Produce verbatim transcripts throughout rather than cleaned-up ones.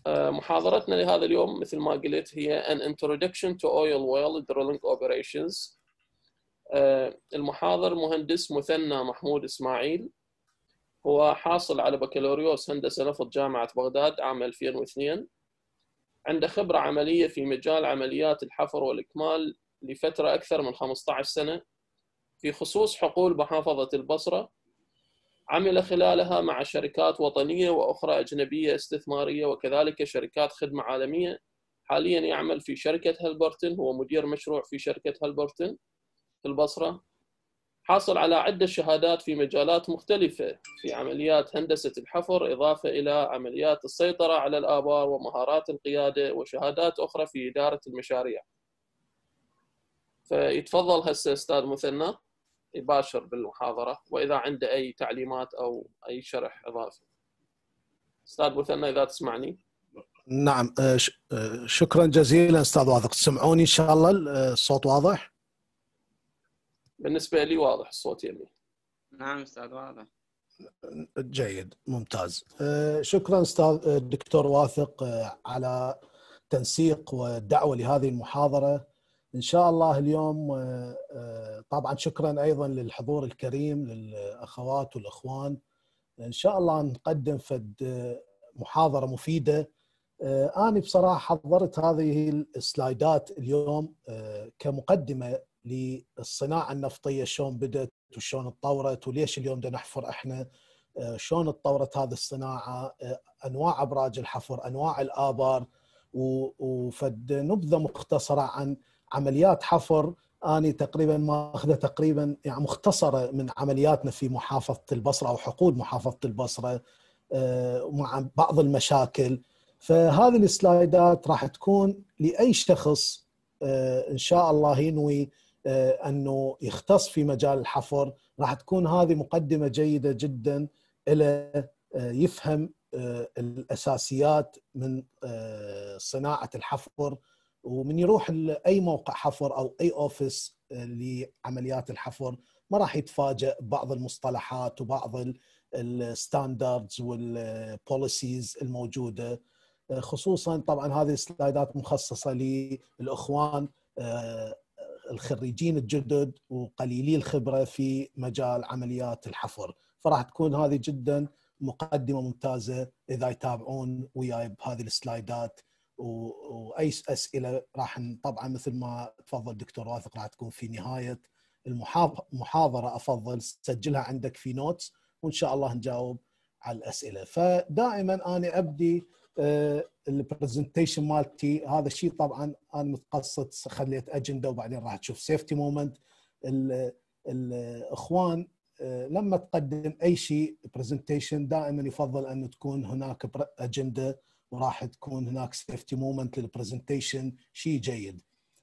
محاضرتنا لهذا اليوم مثل ما قلت هي An Introduction to Oil Well Drilling Operations. المحاضر مهندس مثنى محمود إسماعيل، هو حاصل على بكالوريوس هندسة نفط جامعة بغداد عام ألفين واثنين. عنده خبرة عملية في مجال عمليات الحفر والإكمال لفترة أكثر من خمسة عشر سنة في خصوص حقول محافظة البصرة. عمل خلالها مع شركات وطنية وأخرى أجنبية استثمارية وكذلك شركات خدمة عالمية. حاليا يعمل في شركة هالبرتن، هو مدير مشروع في شركة هالبرتن في البصرة. حاصل على عدة شهادات في مجالات مختلفة في عمليات هندسة الحفر، إضافة إلى عمليات السيطرة على الآبار ومهارات القيادة وشهادات أخرى في إدارة المشاريع. فيتفضل هسه أستاذ مثنى يباشر بالمحاضرة، وإذا عنده أي تعليمات أو أي شرح إضافي. أستاذ مثنى إذا تسمعني. نعم، شكرا جزيلا أستاذ واثق. تسمعوني إن شاء الله؟ الصوت واضح؟ بالنسبة لي واضح الصوت يمي. نعم أستاذ واضح. جيد، ممتاز. شكرا أستاذ دكتور واثق على تنسيق والدعوة لهذه المحاضرة. إن شاء الله اليوم طبعا شكرا أيضا للحضور الكريم للأخوات والأخوان. إن شاء الله نقدم فد محاضرة مفيدة. أنا بصراحة حضرت هذه السلايدات اليوم كمقدمة للصناعة النفطية، شلون بدأت وشلون اتطورت وليش اليوم بدنا نحفر احنا، شلون اتطورت هذه الصناعة، أنواع أبراج الحفر، أنواع الآبار، وفد نبذة مختصرة عن عمليات حفر. أنا تقريبا ماخذة تقريبا يعني مختصرة من عملياتنا في محافظة البصرة أو حقول محافظة البصرة مع بعض المشاكل. فهذه السلايدات راح تكون لأي شخص إن شاء الله ينوي أنه يختص في مجال الحفر. راح تكون هذه مقدمة جيدة جدا إلى يفهم الأساسيات من صناعة الحفر، ومن يروح لأي موقع حفر أو أي أوفيس لعمليات الحفر ما راح يتفاجأ ببعض المصطلحات وبعض الستاندردز والبوليسيز الموجودة. خصوصا طبعا هذه السلايدات مخصصة للأخوان الخريجين الجدد وقليلي الخبرة في مجال عمليات الحفر، فراح تكون هذه جدا مقدمة ممتازة إذا يتابعون وياي بهذه السلايدات. وأي أسئلة راح طبعا مثل ما تفضل دكتور واثق راح تكون في نهاية المحاضرة. أفضل سجلها عندك في نوتس وإن شاء الله نجاوب على الأسئلة. فدائما أنا أبدي البرزنتيشن مالتي هذا الشيء طبعا أنا متقصد خليت أجندة وبعدين راح تشوف سيفتي مومنت. الإخوان لما تقدم أي شيء برزنتيشن دائما يفضل أن تكون هناك أجندة وراح تكون هناك سيفتي مومنت للبرزنتيشن، شيء جيد.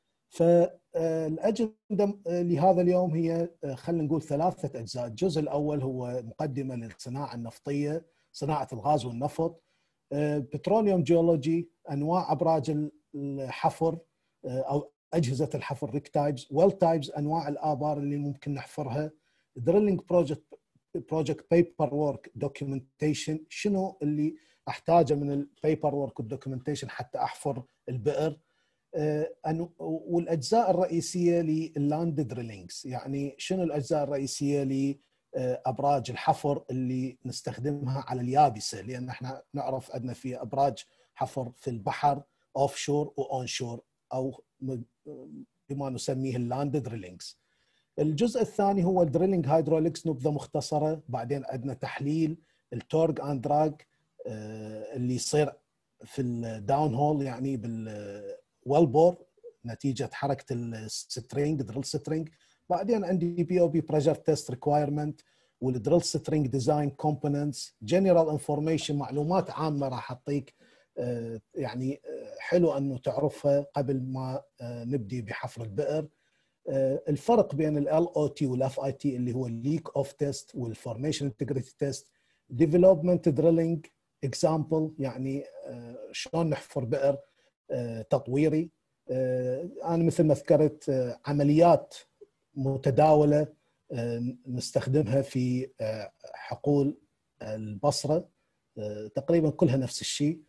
فالأجندة لهذا اليوم هي خلينا نقول ثلاثة أجزاء. الجزء الأول هو مقدمة للصناعة النفطية، صناعة الغاز والنفط، بتروليوم جيولوجي، أنواع أبراج الحفر أو أجهزة الحفر، ريك تايبز، ويل تايبز، أنواع الآبار اللي ممكن نحفرها، دريلينج بروجكت بروجكت بيبر وورك دوكيومنتيشن، شنو اللي أحتاجه من البيبر وورك والدوكيومنتيشن حتى أحفر البئر، والأجزاء الرئيسية لللاند دريلينجز، يعني شنو الأجزاء الرئيسية لأبراج الحفر اللي نستخدمها على اليابسة، لأن احنا نعرف عندنا في أبراج حفر في البحر أوف شور وأون شور أو بما نسميه اللاند دريلينجز. الجزء الثاني هو الدريلينج هيدروليكس، نبذة مختصرة. بعدين عندنا تحليل التورج اند دراج اللي يصير في الداون هول يعني بالويل بور نتيجة حركة السترينج دريل سترينج. بعدين عندي بي او بي بريشر تيست ريكوايرمنت والدريل سترينج ديزاين كومبوننتس، جنرال انفورميشن، معلومات عامة راح اعطيك يعني حلو انه تعرفها قبل ما نبدي بحفر البئر. الفرق بين ال أو تي وال إف آي تي اللي هو الليك اوف تيست والفورميشن انتجريتي تيست، ديفلوبمنت دريلينج اكزامبل يعني شلون نحفر بئر تطويري. انا مثل ما ذكرت عمليات متداولة نستخدمها في حقول البصرة تقريبا كلها نفس الشيء.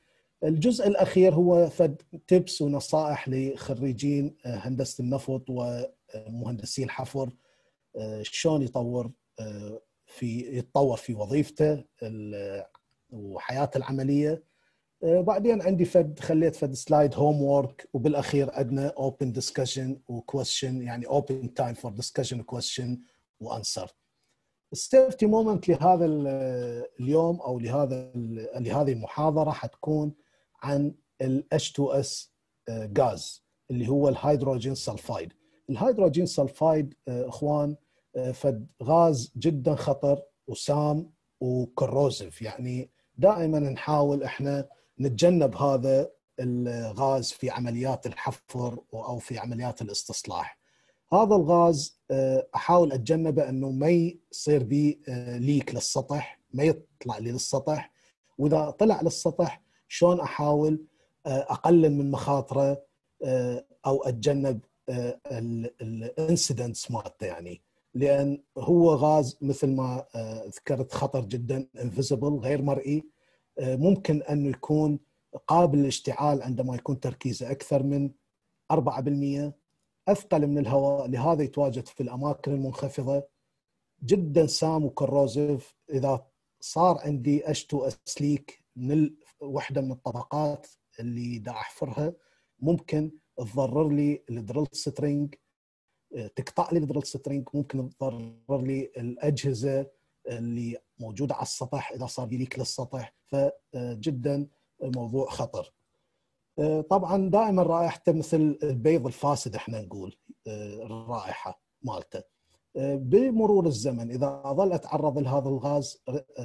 الجزء الأخير هو فد تيبس ونصائح لخريجين هندسة النفط ومهندسي الحفر شلون يطور في يتطور في وظيفته وحياته العملية. بعدين عندي فد خليت فد سلايد هوم وورك، وبالأخير عندنا open discussion و question، يعني open time for discussion question وانسر. السيفتي مومنت لهذا اليوم او لهذا لهذه المحاضره حتكون عن ال إتش تو إس غاز اللي هو الهيدروجين سلفايد. الهيدروجين سلفايد اخوان فد غاز جدا خطر وسام وكروزيف، يعني دائما نحاول احنا نتجنب هذا الغاز في عمليات الحفر او في عمليات الاستصلاح. هذا الغاز احاول اتجنبه انه ما يصير بي ليك للسطح، ما يطلع لي للسطح، واذا طلع للسطح شلون احاول اقلل من مخاطره او اتجنب الانسيدنتس مالته، يعني لان هو غاز مثل ما ذكرت خطر جدا، انفيزبل غير مرئي، ممكن انه يكون قابل للاشتعال عندما يكون تركيزه اكثر من أربعة بالمئة، أثقل من الهواء، لهذا يتواجد في الأماكن المنخفضة، جدا سام وكروزيف. إذا صار عندي إتش تو إس ليك من وحدة من الطبقات اللي دا أحفرها، ممكن تضرر لي الدريل سترينج، تقطع لي الدريل سترينج، ممكن تضرر لي الأجهزة اللي موجودة على السطح إذا صار ليك للسطح، فجدا موضوع خطر. طبعا دائما رائحته مثل البيض الفاسد، احنا نقول الرائحه مالته. بمرور الزمن اذا ظل اتعرض لهذا الغاز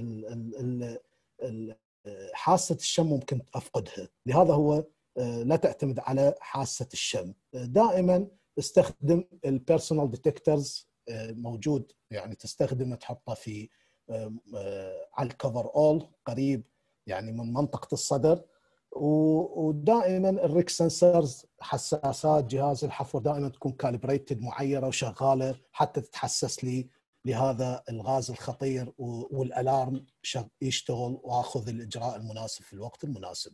حاسه الشم ممكن افقدها، لهذا هو لا تعتمد على حاسه الشم. دائما استخدم البيرسونال ديتكتورز، موجود يعني تستخدمه تحطه في على الكفر اول قريب يعني من منطقه الصدر، ودائما الريك سنسرز حساسات جهاز الحفر دائما تكون كالبريتد معيره وشغاله حتى تتحسس لي لهذا الغاز الخطير، والالارم يشتغل واخذ الاجراء المناسب في الوقت المناسب.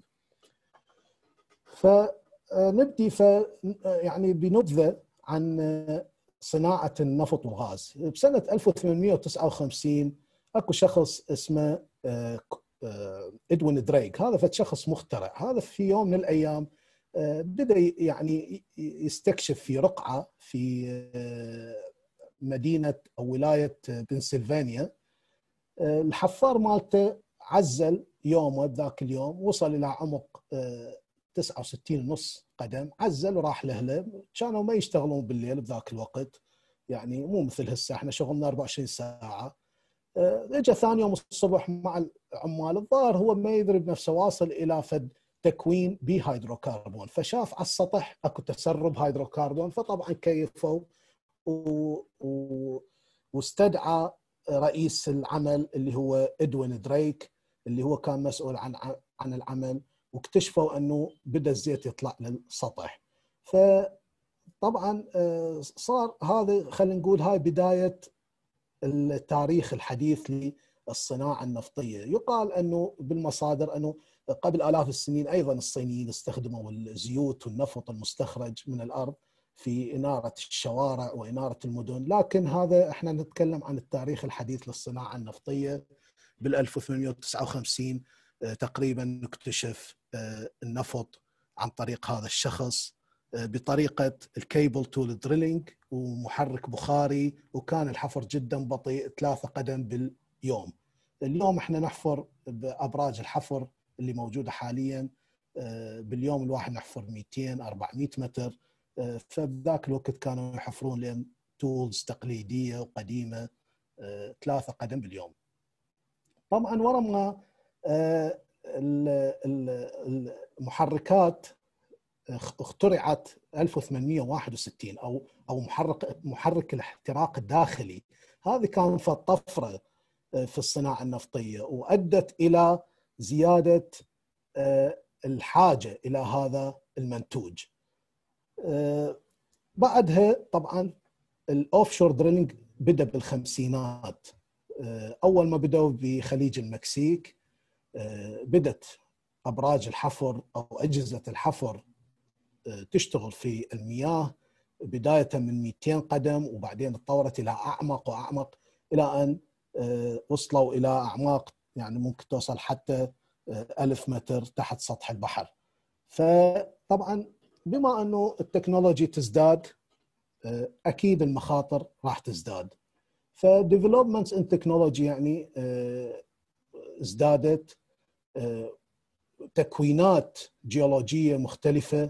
فنبدي ف يعني بنبذه عن صناعه النفط والغاز. بسنه ألف وثمانمئة وتسعة وخمسين اكو شخص اسمه إدوين دريك، هذا فد شخص مخترع. هذا في يوم من الأيام بدأ يعني يستكشف في رقعة في مدينة أو ولاية بنسلفانيا. الحفار مالته عزل يومه بذاك اليوم، وصل إلى عمق تسعة وستين ونص قدم، عزل وراح لأهله. كانوا ما يشتغلون بالليل بذاك الوقت، يعني مو مثل هسه احنا شغلنا أربعة وعشرين ساعة. اجى ثاني يوم الصبح مع العمال، الظاهر هو ما يدري بنفسه، واصل الى فد تكوين بهيدروكربون، فشاف على السطح اكو تسرب هيدروكربون، فطبعا كيفوا و... و... واستدعى رئيس العمل اللي هو إدوين دريك اللي هو كان مسؤول عن عن العمل، واكتشفوا انه بدا الزيت يطلع للسطح. فطبعا صار هذا، خلينا نقول هاي بدايه التاريخ الحديث للصناعة النفطية. يقال أنه بالمصادر أنه قبل آلاف السنين أيضا الصينيين استخدموا الزيوت والنفط المستخرج من الأرض في إنارة الشوارع وإنارة المدن، لكن هذا احنا نتكلم عن التاريخ الحديث للصناعة النفطية. بال ألف وثمانمئة وتسعة وخمسين تقريبا اكتشف النفط عن طريق هذا الشخص بطريقة الكيبل تول دريلينج ومحرك بخاري، وكان الحفر جدا بطيء، ثلاثة قدم باليوم. اليوم احنا نحفر بأبراج الحفر اللي موجودة حاليا باليوم الواحد نحفر مئتين أربعمئة متر، فبذاك الوقت كانوا يحفرون لهم تولز تقليدية وقديمة ثلاثة قدم باليوم. طبعا ورا ما المحركات اخترعت ألف وثمانمئة وواحد وستين او او محرك محرك الاحتراق الداخلي، هذه كانت طفره في الصناعه النفطيه وادت الى زياده الحاجه الى هذا المنتوج. بعدها طبعا الاوفشور دريلينج بدا بالخمسينات، اول ما بداوا بخليج المكسيك بدت أبراج الحفر أو أجهزة الحفر تشتغل في المياه بداية من مئتين قدم، وبعدين تطورت إلى أعمق وأعمق إلى أن وصلوا إلى أعماق يعني ممكن توصل حتى ألف متر تحت سطح البحر. فطبعا بما أنه التكنولوجي تزداد أكيد المخاطر راح تزداد. فديفلوبمنتس ان تكنولوجي يعني ازدادت، تكوينات جيولوجية مختلفة،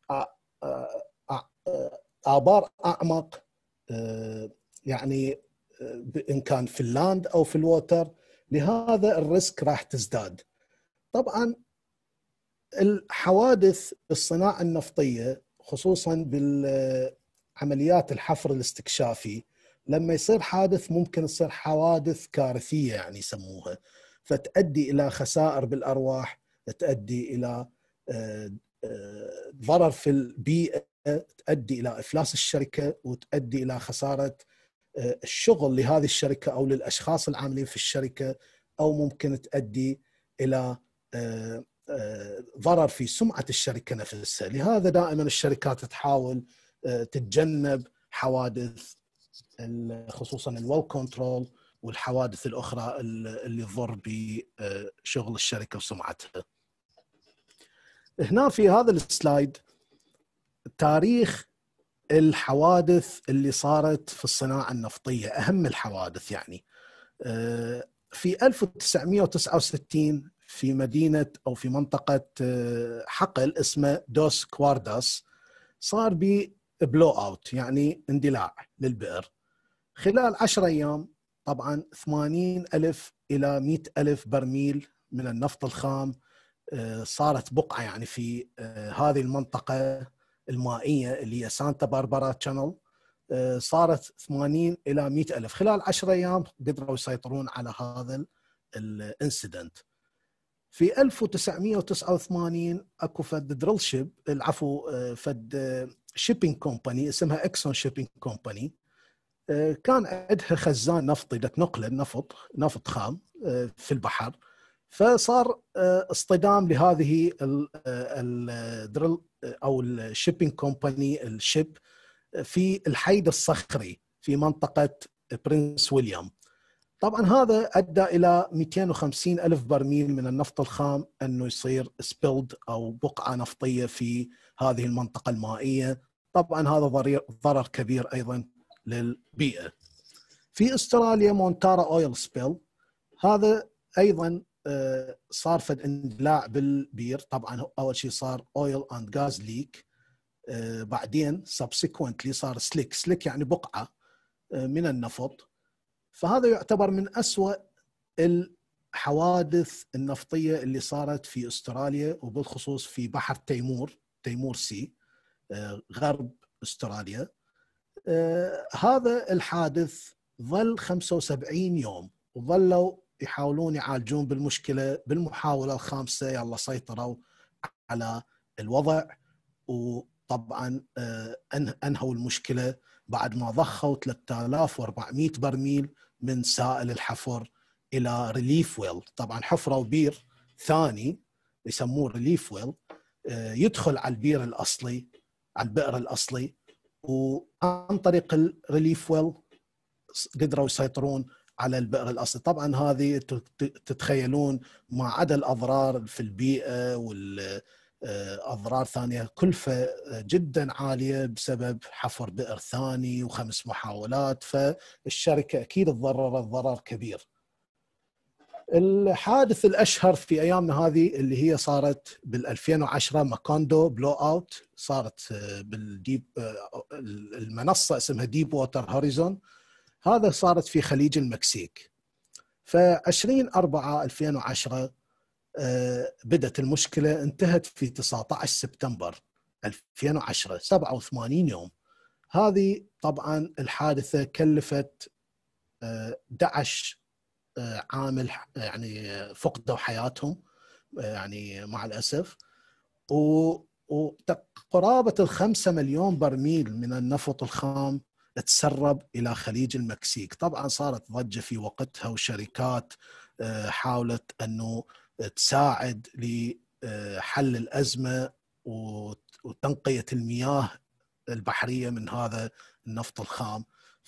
آبار أعمق يعني إن كان في اللاند أو في الووتر، لهذا الريسك راح تزداد. طبعا الحوادث الصناعة النفطية خصوصا بالعمليات الحفر الاستكشافي، لما يصير حادث ممكن يصير حوادث كارثية يعني يسموها، فتؤدي إلى خسائر بالأرواح، تؤدي إلى ضرر في البيئة، تؤدي إلى إفلاس الشركة، وتؤدي إلى خسارة الشغل لهذه الشركة أو للأشخاص العاملين في الشركة، أو ممكن تؤدي إلى ضرر في سمعة الشركة نفسها. لهذا دائما الشركات تحاول تتجنب حوادث خصوصا الويل كنترول والحوادث الأخرى اللي تضر بشغل الشركة وسمعتها. هنا في هذا السلايد تاريخ الحوادث اللي صارت في الصناعة النفطية، أهم الحوادث يعني. في ألف وتسعمئة وتسعة وستين في مدينة أو في منطقة حقل اسمه دوس كوارداس صار ببلو أوت يعني اندلاع للبئر. خلال عشر أيام طبعا ثمانين ألف إلى مئة ألف برميل من النفط الخام صارت بقعة يعني في هذه المنطقة المائية اللي هي سانتا باربرا تشانل، صارت ثمانين إلى مئة ألف. خلال عشر أيام قدروا يسيطرون على هذا الانسيدنت. في ألف وتسعمئة وتسعة وثمانين اكو فد دريل شيب العفو فد شيبينج كومباني اسمها اكسون شيبينج كومباني، كان عندها خزان نفطي تنقل النفط نفط خام في البحر، فصار اصطدام لهذه الدريل او الشيبينج كومباني الشيب في الحيد الصخري في منطقة برنس ويليام. طبعا هذا أدى إلى مئتين وخمسين ألف برميل من النفط الخام أنه يصير سبيلد أو بقعة نفطية في هذه المنطقة المائية. طبعا هذا ضرر كبير أيضا للبيئة. في أستراليا مونتارا أويل سبيل، هذا أيضا صار فد اندلاع بالبير. طبعا أول شيء صار أويل أند غاز ليك، بعدين subsequently صار سليك. سليك يعني بقعة من النفط. فهذا يعتبر من أسوأ الحوادث النفطية اللي صارت في أستراليا، وبالخصوص في بحر تيمور تيمور سي غرب أستراليا. هذا الحادث ظل خمسة وسبعين يوم، وظلوا يحاولون يعالجون بالمشكلة. بالمحاولة الخامسة يلا سيطروا على الوضع، وطبعا أنهوا المشكلة بعد ما ضخوا ثلاثة آلاف وأربعمئة برميل من سائل الحفر إلى ريليف ويل. طبعا حفروا بير ثاني يسموه ريليف ويل يدخل على البير الأصلي، على البئر الأصلي، وعن طريق الريليف ويل قدروا يسيطرون على البئر الأصلي. طبعا هذه تتخيلون مع عدد الأضرار في البيئة والأضرار ثانية، كلفة جدا عالية بسبب حفر بئر ثاني وخمس محاولات، فالشركة أكيد تضررت ضرر كبير. الحادث الأشهر في أيامنا هذه اللي هي صارت بالألفين وعشرة ماكوندو بلو أوت، صارت بالديب المنصة اسمها ديب ووتر هوريزون، هذا صارت في خليج المكسيك. فعشرين أربعة ألفين وعشرة بدأت المشكلة، انتهت في تسعة عشر سبتمبر ألفين وعشرة، سبعة وثمانين يوم. هذه طبعا الحادثة كلفت أحد عشر عامل يعني فقدوا حياتهم يعني مع الأسف، وقرابة الخمسة مليون برميل من النفط الخام تسرب إلى خليج المكسيك. طبعا صارت ضجة في وقتها، وشركات حاولت أنه تساعد حل الأزمة وتنقية المياه البحرية من هذا النفط الخام.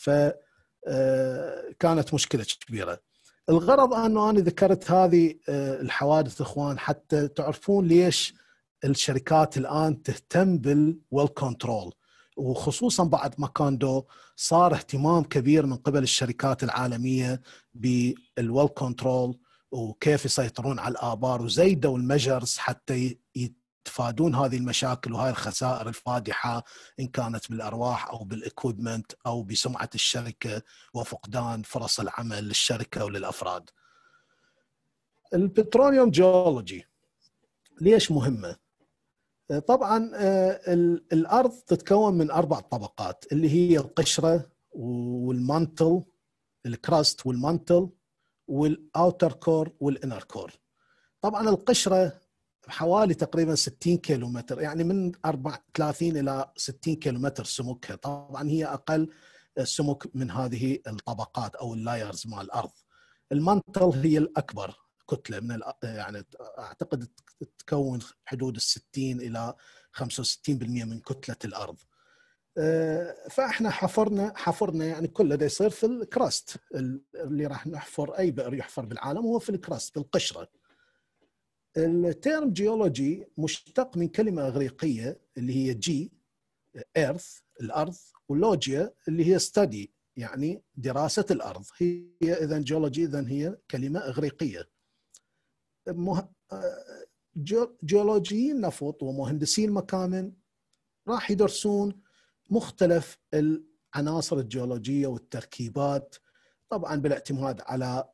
فكانت مشكلة كبيرة. الغرض أنه أنا ذكرت هذه الحوادث إخوان حتى تعرفون ليش الشركات الآن تهتم بالويل كنترول، وخصوصا بعد ماكوندو صار اهتمام كبير من قبل الشركات العالمية بالويل كنترول وكيف يسيطرون على الآبار، وزيدوا الميجرز حتى يتفادون هذه المشاكل وهذه الخسائر الفادحة إن كانت بالأرواح أو بالإكويبمنت أو بسمعة الشركة وفقدان فرص العمل للشركة وللأفراد. البتروليوم جيولوجي ليش مهمة؟ طبعا الأرض تتكون من أربع طبقات اللي هي القشرة والمانتل، الكراست والمانتل والأوتر كور والإنر كور. طبعا القشرة حوالي تقريبا ستين كيلومتر، يعني من ثلاثين إلى ستين كيلومتر سمكها. طبعا هي أقل سمك من هذه الطبقات أو اللايرز مع الأرض. المانتل هي الأكبر كتلة من يعني أعتقد تكون حدود الستين إلى خمسة وستين بالمئة من كتلة الأرض. فإحنا حفرنا حفرنا يعني كل ده يصير في الكراست اللي راح نحفر. أي بئر يحفر بالعالم هو في الكراست بالقشرة. التيرم جيولوجي مشتق من كلمة إغريقية اللي هي جي إيرث الأرض، ولوجيا اللي هي ستدي يعني دراسة الأرض. هي إذن جيولوجي إذن هي كلمة إغريقية. مه... جيولوجيين نفط ومهندسين مكامن راح يدرسون مختلف العناصر الجيولوجية والتركيبات، طبعا بالاعتماد على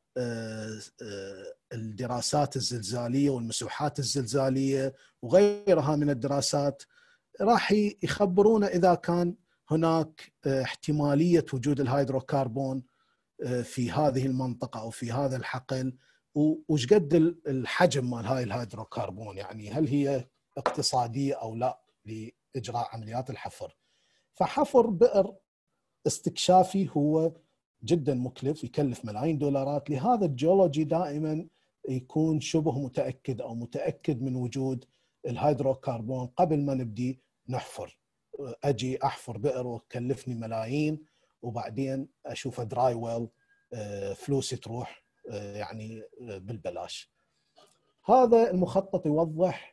الدراسات الزلزالية والمسوحات الزلزالية وغيرها من الدراسات. راح يخبرونا إذا كان هناك احتمالية وجود الهيدروكربون في هذه المنطقة أو في هذا الحقل، وش قد الحجم مال هاي الهيدروكربون، يعني هل هي اقتصادية أو لا لإجراء عمليات الحفر. فحفر بئر استكشافي هو جدا مكلف، يكلف ملايين دولارات. لهذا الجيولوجي دائما يكون شبه متأكد أو متأكد من وجود الهيدروكربون قبل ما نبدي نحفر. أجي أحفر بئر وكلفني ملايين وبعدين أشوف دراي ويل فلوسي تروح يعني بالبلاش. هذا المخطط يوضح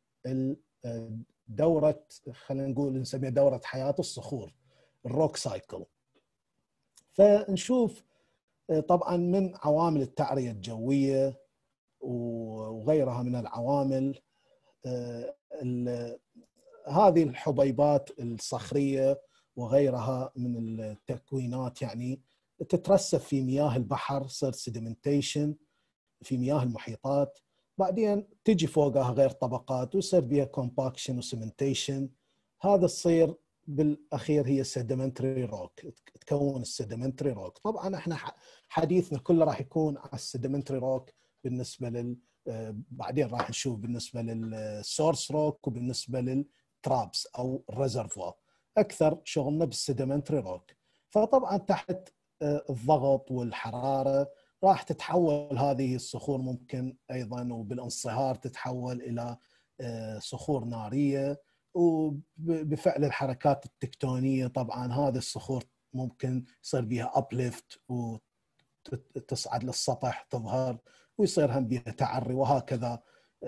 دورة، خلينا نقول نسميها دورة حياة الصخور، الروك سايكل. فنشوف طبعا من عوامل التعرية الجوية وغيرها من العوامل هذه الحبيبات الصخرية وغيرها من التكوينات يعني تترسب في مياه البحر، صير سيدمنتيشن في مياه المحيطات، بعدين تجي فوقها غير طبقات ويصير بها كومباكشن وسيمنتيشن. هذا الصير بالاخير هي سيدمنتري روك، تكون السيدمنتري روك. طبعا احنا حديثنا كله راح يكون على السيدمنتري روك بالنسبه لل بعدين راح نشوف بالنسبه للسورس روك وبالنسبه للترابس او الريزرفوار. اكثر شغلنا بالسيدمنتري روك. فطبعا تحت الضغط والحراره راح تتحول هذه الصخور، ممكن ايضا وبالانصهار تتحول الى صخور ناريه، وبفعل الحركات التكتونيه طبعا هذه الصخور ممكن يصير بها ابليفت وتصعد للسطح تظهر، ويصير هم بها تعري، وهكذا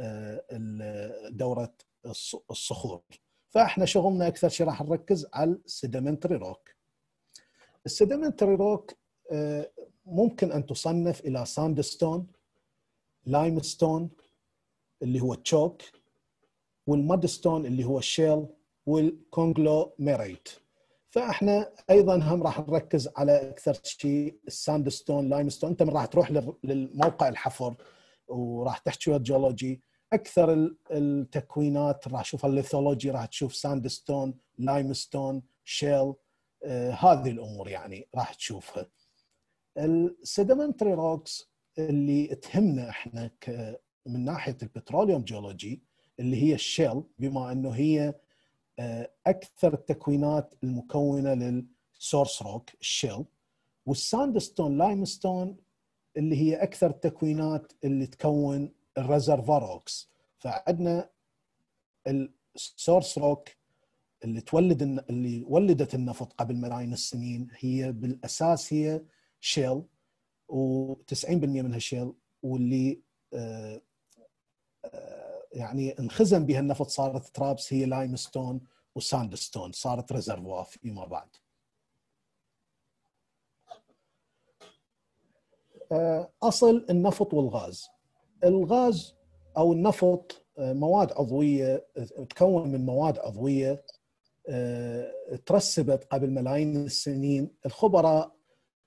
دوره الصخور. فاحنا شغلنا اكثر شيء راح نركز على السيدمنتري روك. السيدمنتري روك ممكن ان تصنف الى ساندستون، لايمستون اللي هو تشوك، والمادستون اللي هو الشيل، والكونغلوميريت. فاحنا ايضا هم راح نركز على اكثر شيء الساندستون، لايمستون. انت من راح تروح للموقع الحفر وراح تحكي جيولوجي، اكثر التكوينات راح تشوفها الليثولوجي، راح تشوف ساندستون، لايمستون، شيل، آه هذه الامور يعني راح تشوفها. السيدمنتري روكس اللي تهمنا احنا من ناحيه البتروليوم جيولوجي اللي هي الشيل، بما انه هي اكثر التكوينات المكونه للسورس روك الشيل، والساندستون لايمستون اللي هي اكثر التكوينات اللي تكون الريزرفوار روكس. فعندنا السورس روك اللي تولد اللي ولدت النفط قبل ملايين السنين هي بالاساس هي شيل، وتسعين بالمئة منها شيل، واللي آه آه يعني انخزن بها النفط صارت ترابس هي لايمستون وساندستون، صارت ريزرفوار فيما بعد. آه اصل النفط والغاز. الغاز او النفط مواد عضويه، تكون من مواد عضويه ترسبت قبل ملايين السنين. الخبراء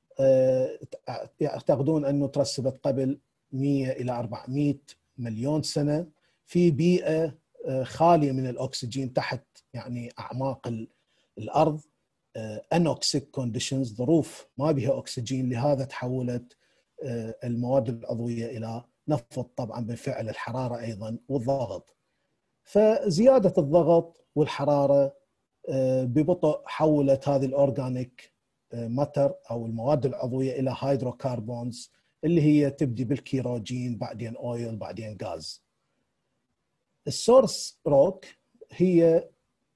يعتقدون انه ترسبت قبل مئة الى أربعمئة مليون سنه في بيئه خاليه من الاكسجين تحت يعني اعماق الارض، انوكسيك كونديشنز، ظروف ما بها اكسجين، لهذا تحولت المواد العضويه الى نفط طبعا بفعل الحراره ايضا والضغط. فزياده الضغط والحراره ببطء حولت هذه الاورجانيك ماتر او المواد العضويه الى هيدروكربونز اللي هي تبدي بالكيروجين، بعدين اويل، بعدين غاز. السورس روك هي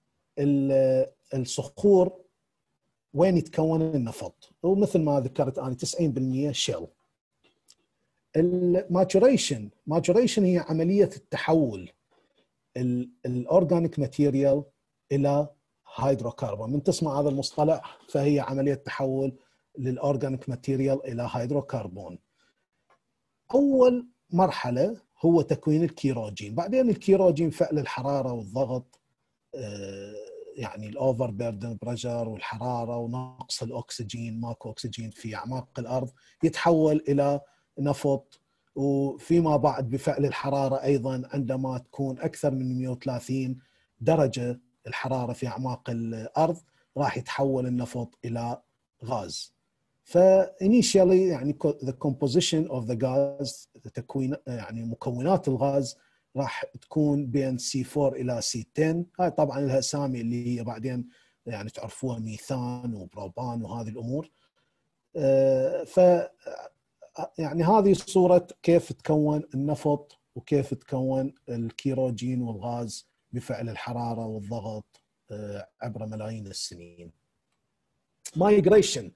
الصخور وين يتكون النفط، ومثل ما ذكرت انا تسعين بالمئة شيل. الماتوريشن ماتوريشن هي عمليه التحول الاورجانيك ماتيريال الى هيدروكربون. من تسمع هذا المصطلح فهي عمليه تحول للاورجانيك ماتيريال الى هيدروكربون. اول مرحله هو تكوين الكيروجين، بعدين الكيروجين فعل الحراره والضغط، يعني الاوفر بيردن بريشر والحراره ونقص الاكسجين، ماكو اكسجين في اعماق الارض، يتحول الى نفط. وفيما بعد بفعل الحراره ايضا عندما تكون اكثر من مئة وثلاثين درجه الحراره في اعماق الارض راح يتحول النفط الى غاز. فانيشيالي يعني the composition of the gas، تكوين يعني مكونات الغاز راح تكون بين سي أربعة الى سي عشرة. هاي طبعا لها اسامي اللي هي بعدين يعني تعرفوها، ميثان وبروبان وهذه الامور. ف يعني هذه صورة كيف تكون النفط وكيف تكون الكيروجين والغاز بفعل الحرارة والضغط عبر ملايين السنين. مايجريشن،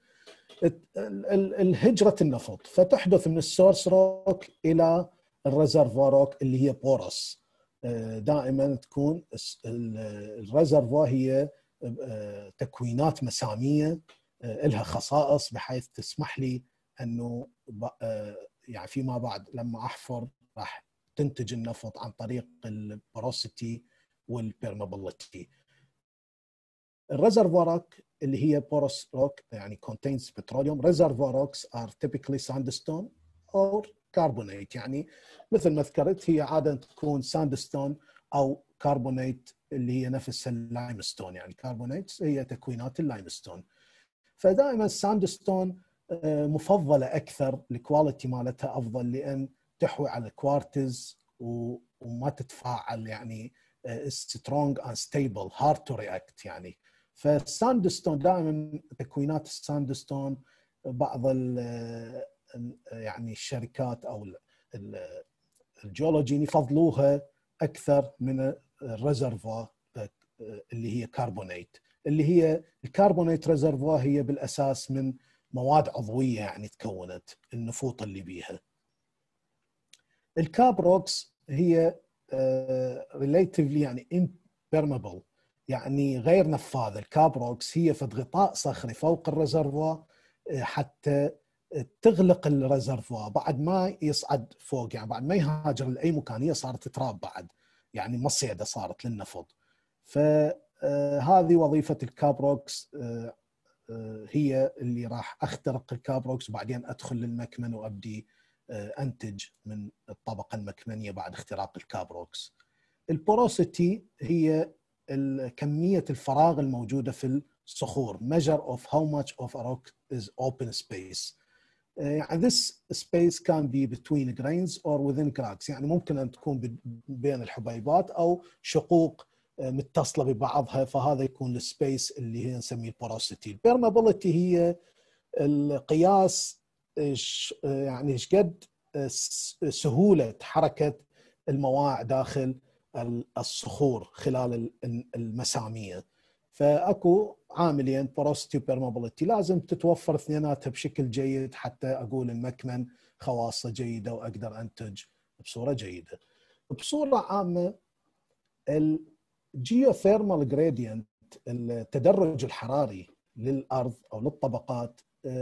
الهجرة النفط، فتحدث من السورس روك إلى الريزرفوار روك اللي هي بورس. دائما تكون الريزرفوار هي تكوينات مسامية لها خصائص بحيث تسمح لي انه يعني فيما بعد لما احفر راح تنتج النفط عن طريق البوروسيتي والبيرمابيليتي. الريزرفوار روك اللي هي بورس روك يعني contains petroleum. reservoir rocks are typically sandstone or carbonate، يعني مثل ما ذكرت هي عاده تكون ساندستون او كربونيت اللي هي نفس اللايمستون، يعني كربونيت هي تكوينات اللايمستون. فدائما الساندستون مفضله اكثر، الكواليتي مالتها افضل لان تحوي على الكوارتز وما تتفاعل، يعني سترونج اند ستيبل هارد تو رياكت يعني. فالساندستون دائما تكوينات الساندستون بعض يعني الشركات او الجيولوجيين يفضلوها اكثر من الريزرفوار اللي هي كربونيت. اللي هي الكربونيت ريزرفوار هي بالاساس من مواد عضويه يعني تكونت النفوط اللي بيها. الكاب روكس هي ريليتيفلي يعني impermeable، يعني غير نفاذه. الكاب روكس هي فد غطاء صخري فوق الريزرفوار حتى تغلق الريزرفوار بعد ما يصعد فوق، يعني بعد ما يهاجر لاي مكان هي صارت تراب بعد، يعني مصيده صارت للنفط. فهذه وظيفه الكاب روكس، هي اللي راح اخترق الكاب روكس وبعدين ادخل للمكمن وابدي انتج من الطبقه المكمنيه بعد اختراق الكاب روكس. البوروسيتي هي كميه الفراغ الموجوده في الصخور، measure of how much of a rock is open space. يعني this space can be between grains or within cracks، يعني ممكن ان تكون بين الحبيبات او شقوق متصله ببعضها، فهذا يكون السبيس اللي هي نسميه البوروسيتي. البيرمابيليتي هي القياس يعني ايش قد سهوله حركه المواع داخل الصخور خلال المسامية. فاكو عاملين بوروسيتي وبيرمابيليتي لازم تتوفر اثنيناتها بشكل جيد حتى اقول المكمن خواصه جيده واقدر انتج بصوره جيده. بصوره عامه الجيوثيرمال جريدينت التدرج الحراري للارض او للطبقات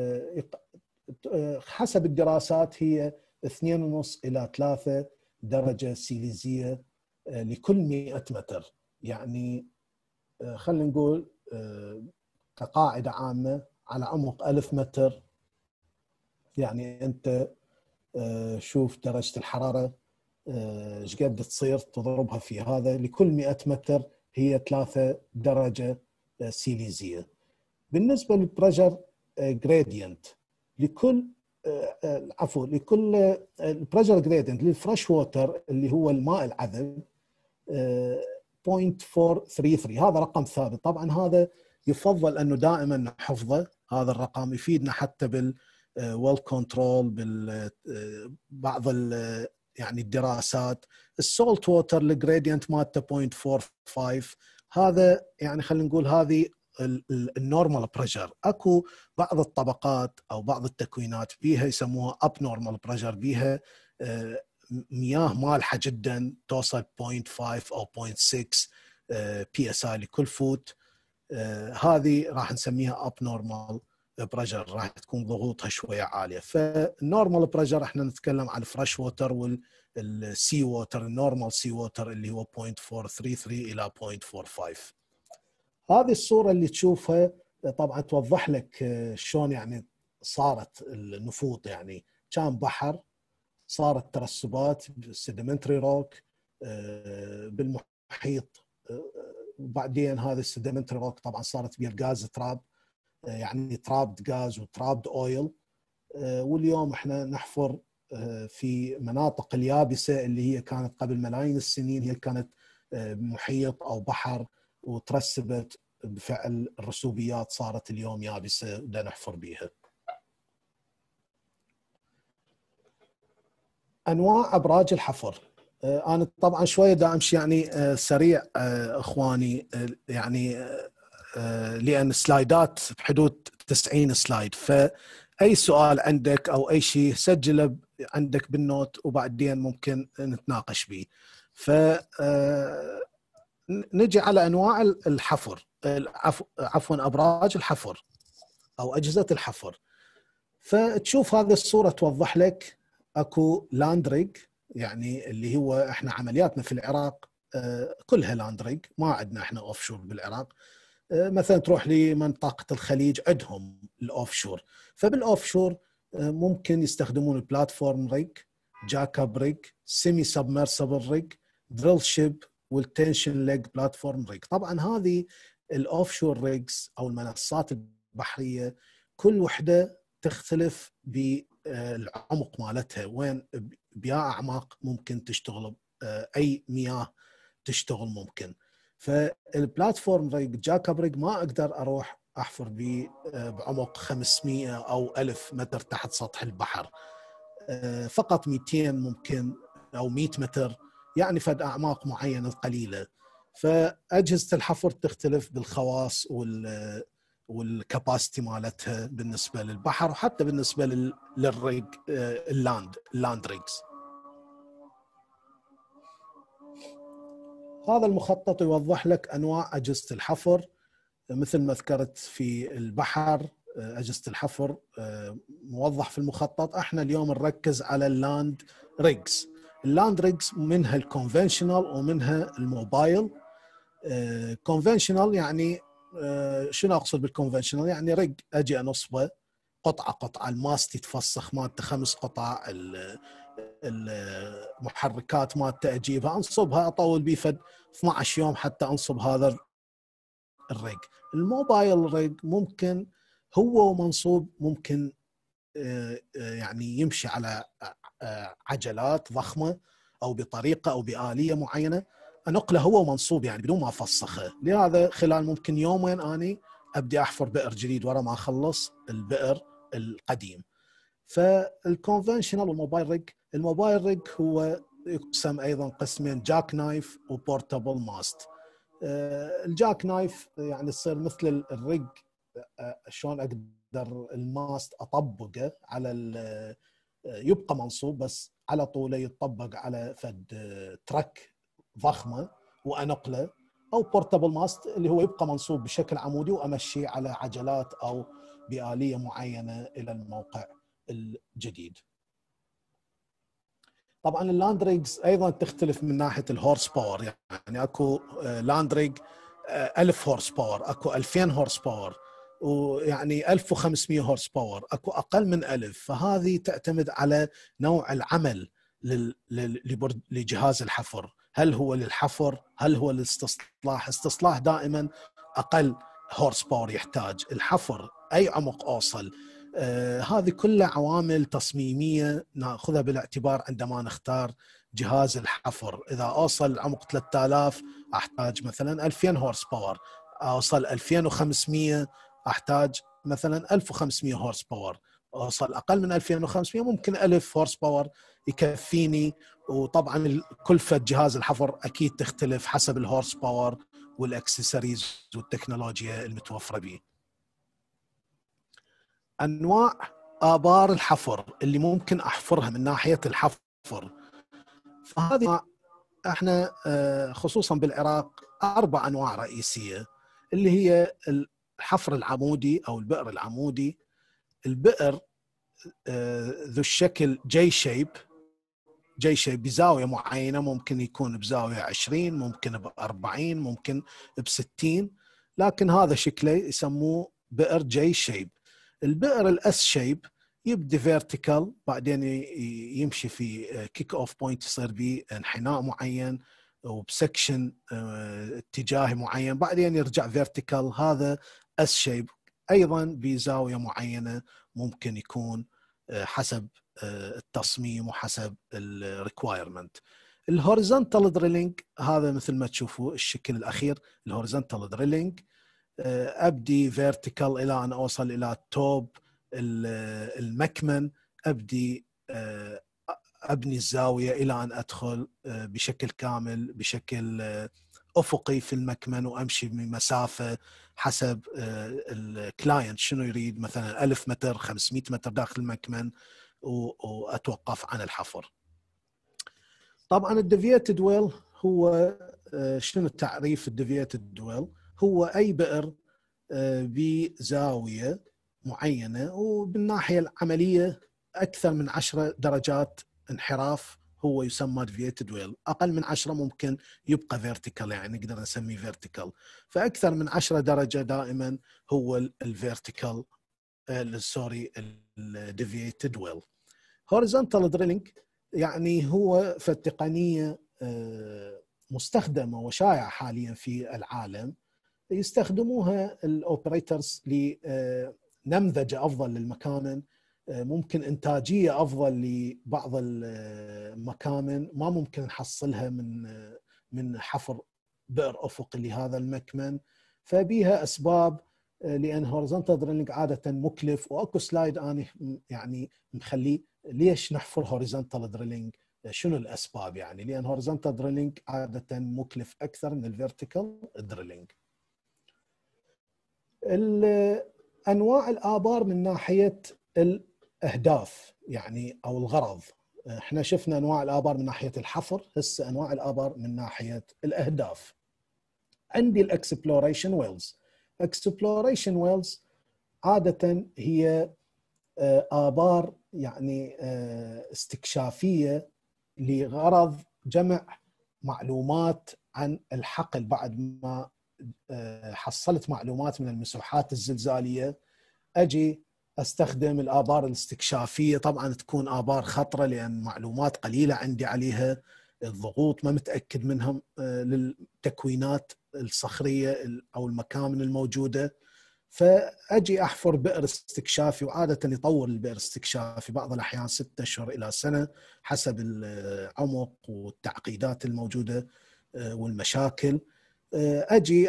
حسب الدراسات هي اثنين ونص الى ثلاثة درجه سيليزيه لكل مئة متر. يعني خلينا نقول كقاعده عامه على عمق ألف متر يعني انت شوف درجه الحراره ايش قد تصير تضربها في هذا لكل مئة متر هي ثلاثة درجه سيليزيه. بالنسبه للبريشر جريدينت لكل عفوا لكل البريشر جريدينت للفريش ووتر اللي هو الماء العذب صفر فاصلة أربعمئة وثلاثة وثلاثين هذا رقم ثابت. طبعا هذا يفضل انه دائما نحفظه، هذا الرقم يفيدنا حتى بال ويل كنترول بال بعض يعني الدراسات. السولت ووتر الجريدينت مالته صفر فاصلة أربعة وخمسين هذا يعني خلينا نقول هذه النورمال بريشر. اكو بعض الطبقات او بعض التكوينات بيها يسموها اب نورمال بريشر، بيها مياه مالحه جدا توصل صفر فاصلة خمسة او صفر فاصلة ستة بي اس اي لكل فوت، هذه راح نسميها اب نورمال بريشر، راح تكون ضغوطها شويه عاليه. فالنورمال بريشر احنا نتكلم عن الفريش ووتر والسي ووتر، النورمال سي ووتر اللي هو صفر فاصلة أربعمئة وثلاثة وثلاثين الى صفر فاصلة أربعة وخمسين. هذه الصوره اللي تشوفها طبعا توضح لك شلون يعني صارت النفوط، يعني كان بحر صارت ترسبات سيدمنتري روك بالمحيط، وبعدين هذا السيدمنتري روك طبعا صارت بيه الغاز تراب، يعني ترابد غاز وترابد اويل. واليوم احنا نحفر في مناطق اليابسه اللي هي كانت قبل ملايين السنين هي كانت محيط او بحر وترسبت بفعل الرسوبيات صارت اليوم يابسه بدنا نحفر بيها. انواع ابراج الحفر، انا طبعا شويه دا امشي يعني سريع اخواني، يعني لان سلايدات بحدود تسعين سلايد، فاي سؤال عندك او اي شيء سجله عندك بالنوت وبعدين ممكن نتناقش به. ف نجي على انواع الحفر، عفوا ابراج الحفر او اجهزه الحفر. فتشوف هذه الصوره توضح لك اكو لاند ريج، يعني اللي هو احنا عملياتنا في العراق كلها لاند ريج، ما عندنا احنا اوف شور بالعراق. مثلا تروح لمنطقه الخليج عندهم الاوف شور، فبالاوف شور ممكن يستخدمون البلاتفورم ريج، جاك اب ريج، سيمي سبمرسبل ريج، دريل شيب، والتنشن ليج بلاتفورم ريج. طبعا هذه الاوف شور ريجز او المنصات البحريه كل وحده تختلف بالعمق مالتها، وين بيا اعماق ممكن تشتغل، اي مياه تشتغل ممكن. فالبلاتفورم ريج جاك اب ريج ما اقدر اروح احفر به بعمق خمسمئة او ألف متر تحت سطح البحر، فقط مئتين ممكن او مئة متر، يعني فد اعماق معينه قليله. فاجهزه الحفر تختلف بالخواص وال والكاباسيتي مالتها بالنسبه للبحر وحتى بالنسبه للريج اللاند اللاند ريجز. هذا المخطط يوضح لك انواع اجهزه الحفر. مثل ما ذكرت في البحر اجهزه الحفر موضح في المخطط، احنا اليوم نركز على اللاند ريجز. اللاند ريجز منها الكونفنشنال ومنها الموبايل. كونفنشنال يعني شنو اقصد بالكونفنشنال؟ يعني ريج اجي انصبه قطعه قطعه، الماست يتفسخ مالته خمس قطع، المحركات مالته اجيبها انصبها اطول بيه فد اثنعش يوم حتى انصب هذا الريج. الموبايل ريج ممكن هو ومنصوب ممكن يعني يمشي على عجلات ضخمه او بطريقه او بآليه معينه انقله هو منصوب يعني بدون ما افسخه. لهذا خلال ممكن يومين اني ابدي احفر بئر جديد ورا ما اخلص البئر القديم. فالكونفنشنال والموبايل ريج، الموبايل ريج هو يقسم أيضا قسمين، جاك نايف وبورتابل ماست. الجاك نايف يعني تصير مثل الرق، شلون أقدر الماست أطبقه على يبقى منصوب بس على طوله يتطبق على فد ترك ضخمة وأنقله، أو بورتابل ماست اللي هو يبقى منصوب بشكل عمودي وأمشيه على عجلات أو بآلية معينة إلى الموقع الجديد. طبعا اللاند ريجز ايضا تختلف من ناحيه الهورس باور، يعني اكو لاند ريج ألف هورس باور، اكو ألفين هورس باور، ويعني ألف وخمسمئة هورس باور، اكو اقل من ألف. فهذه تعتمد على نوع العمل لجهاز الحفر، هل هو للحفر، هل هو للاستصلاح. استصلاح دائما اقل هورس باور يحتاج، الحفر اي عمق اوصل. آه هذه كلها عوامل تصميمية نأخذها بالاعتبار عندما نختار جهاز الحفر. إذا أوصل عمق ثلاثة آلاف أحتاج مثلا ألفين هورس باور، أوصل ألفين وخمسمئة أحتاج مثلا ألف وخمسمئة هورس باور، أوصل أقل من ألفين وخمسمئة ممكن ألف هورس باور يكفيني. وطبعا كلفة جهاز الحفر أكيد تختلف حسب الهورس باور والأكسسوارز والتكنولوجيا المتوفرة به. أنواع آبار الحفر اللي ممكن أحفرها من ناحية الحفر، فهذه احنا خصوصا بالعراق أربع أنواع رئيسية، اللي هي الحفر العمودي أو البئر العمودي، البئر ذو الشكل جي شيب، جي شيب بزاوية معينة، ممكن يكون بزاوية عشرين، ممكن بأربعين، ممكن بستين، لكن هذا شكله يسموه بئر جي شيب. البئر الاس شيب يبدي فيرتيكال، بعدين يمشي في كيك اوف بوينت، يصير به انحناء معين وبسكشن اتجاهي معين، بعدين يرجع فيرتيكال. هذا اس شيب ايضا بزاويه معينه، ممكن يكون حسب التصميم وحسب الريكوايرمنت. الهوريزونتال دريلينج هذا مثل ما تشوفوا الشكل الاخير، الهوريزونتال دريلينج أبدي فيرتيكال إلى أن أوصل إلى توب المكمن، أبدي أبني الزاوية إلى أن أدخل بشكل كامل بشكل أفقي في المكمن، وأمشي بمسافة حسب الكلاينت شنو يريد، مثلا ألف متر، خمسمئة متر داخل المكمن، وأتوقف عن الحفر. طبعا الديفييتد ويل هو شنو التعريف؟ الديفييتد ويل هو أي بئر بزاوية معينة وبالناحية العملية أكثر من عشرة درجات انحراف هو يسمى deviated wheel. أقل من عشرة ممكن يبقى vertical، يعني نقدر نسميه vertical. فأكثر من عشرة درجة دائما هو الvertical سوري deviated wheel. horizontal drilling يعني هو في التقنية مستخدمة وشائعة حاليا في العالم، يستخدموها الاوبريترز لنمذجة افضل للمكامن، ممكن انتاجيه افضل لبعض المكامن ما ممكن نحصلها من من حفر بئر افقي لهذا المكمن. فبيها اسباب، لان هوريزونتال دريلينج عاده مكلف، واكو سلايد انا يعني مخليه ليش نحفر هوريزونتال دريلينج، شنو الاسباب يعني، لان هوريزونتال دريلينج عاده مكلف اكثر من الفيرتيكال دريلينج. انواع الآبار من ناحيه الاهداف يعني او الغرض، احنا شفنا انواع الآبار من ناحيه الحفر، هسه انواع الآبار من ناحيه الاهداف. عندي الاكسبلوريشن ويلز. اكسبلوريشن ويلز عاده هي آبار يعني استكشافيه لغرض جمع معلومات عن الحقل. بعد ما حصلت معلومات من المسوحات الزلزالية أجي أستخدم الآبار الاستكشافية، طبعا تكون آبار خطرة لأن معلومات قليلة عندي عليها، الضغوط ما متأكد منهم للتكوينات الصخرية أو المكامن الموجودة، فأجي أحفر بئر استكشافي. وعادة يطول البئر الاستكشافي بعض الأحيان ستة أشهر إلى سنة حسب العمق والتعقيدات الموجودة والمشاكل. أجي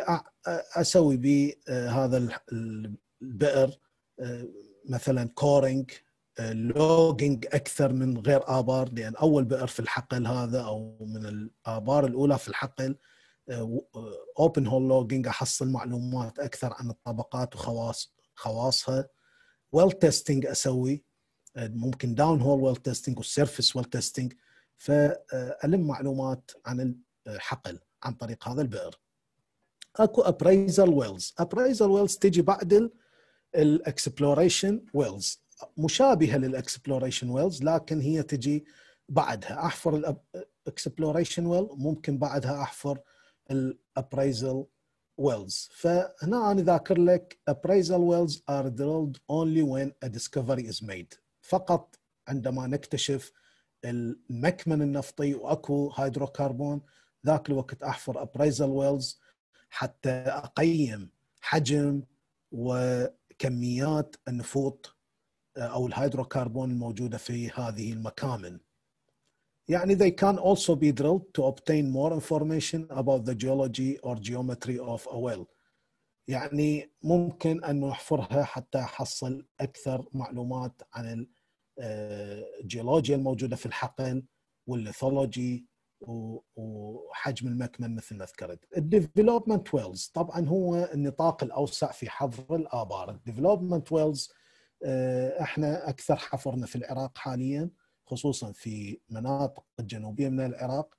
أسوي بهذا البئر مثلا كورينج، لوجينج اكثر من غير ابار، لان اول بئر في الحقل هذا او من الابار الاولى في الحقل اوبن هول لوجينج، احصل معلومات اكثر عن الطبقات وخواص خواصها. ويل تيستينج اسوي، ممكن داون هول ويل تيستينج والسيرفيس ويل تيستينج، فالم معلومات عن الحقل عن طريق هذا البئر. اكو ابريزل ويلز، ابريزل ويلز تجي بعد الاكسبلوريشن ويلز، مشابهه للاكسبلوريشن ويلز لكن هي تجي بعدها. احفر الاكسبلوريشن ويل، ممكن بعدها احفر الابريزل ويلز. فهنا انا ذاكر لك appraisal wells are drilled only when a discovery is made، فقط عندما نكتشف المكمن النفطي واكو هيدروكربون، ذاك الوقت احفر appraisal wells حتى اقيم حجم وكميات النفوط او الهيدروكربون الموجوده في هذه المكامن. يعني they can also be drilled to obtain more information about the geology or geometry of a well. يعني ممكن أن نحفرها حتى أحصل أكثر معلومات عن الجيولوجيا الموجودة في الحقل والليثولوجي وحجم المكمن مثل ما ذكرت. الديفلوبمنت ويلز طبعا هو النطاق الأوسع في حفر الآبار. الديفلوبمنت ويلز احنا أكثر حفرنا في العراق حاليا، خصوصا في مناطق الجنوبية من العراق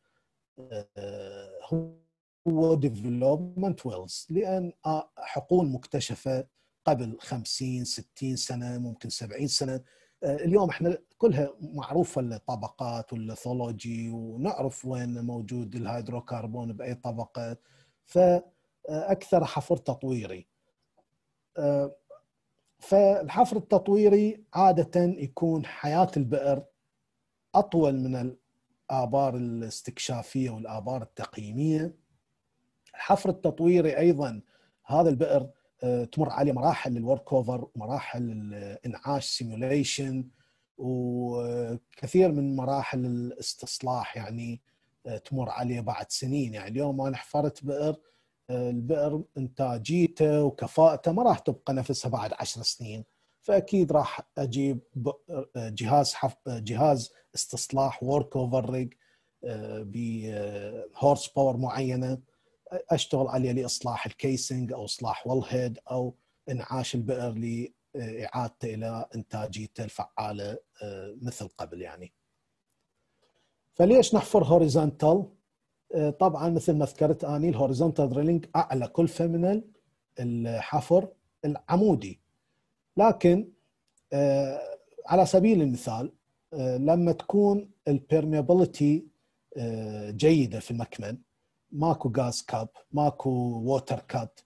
هو ديفلوبمنت ويلز، لأن حقول مكتشفة قبل خمسين ستين سنة ممكن سبعين سنة. اليوم احنا كلها معروفة الطبقات والليثولوجي ونعرف وين موجود الهيدروكربون بأي طبقة، فأكثر حفر تطويري. فالحفر التطويري عادة يكون حياة البئر أطول من الآبار الاستكشافية والآبار التقييمية. الحفر التطويري أيضا هذا البئر تمر عليه مراحل الورك اوفر، مراحل الانعاش سيموليشن، وكثير من مراحل الاستصلاح يعني تمر عليه بعد سنين. يعني اليوم أنا حفرت بئر، البئر انتاجيته وكفاءته ما راح تبقى نفسها بعد عشر سنين، فأكيد راح أجيب جهاز حف... جهاز استصلاح وورك اوفر ريج بهورس باور معينة أشتغل عليه لإصلاح الكيسنج أو إصلاح والهيد أو إنعاش البئر لإعادته إلى إنتاجيته الفعالة مثل قبل يعني. فليش نحفر هوريزونتال؟ طبعا مثل ما ذكرت اني الهوريزونتال دريلينج اعلى كلفه من الحفر العمودي، لكن على سبيل المثال لما تكون البيرميابيليتي جيده في المكمن، ماكو غاز كاب، ماكو ووتر كات،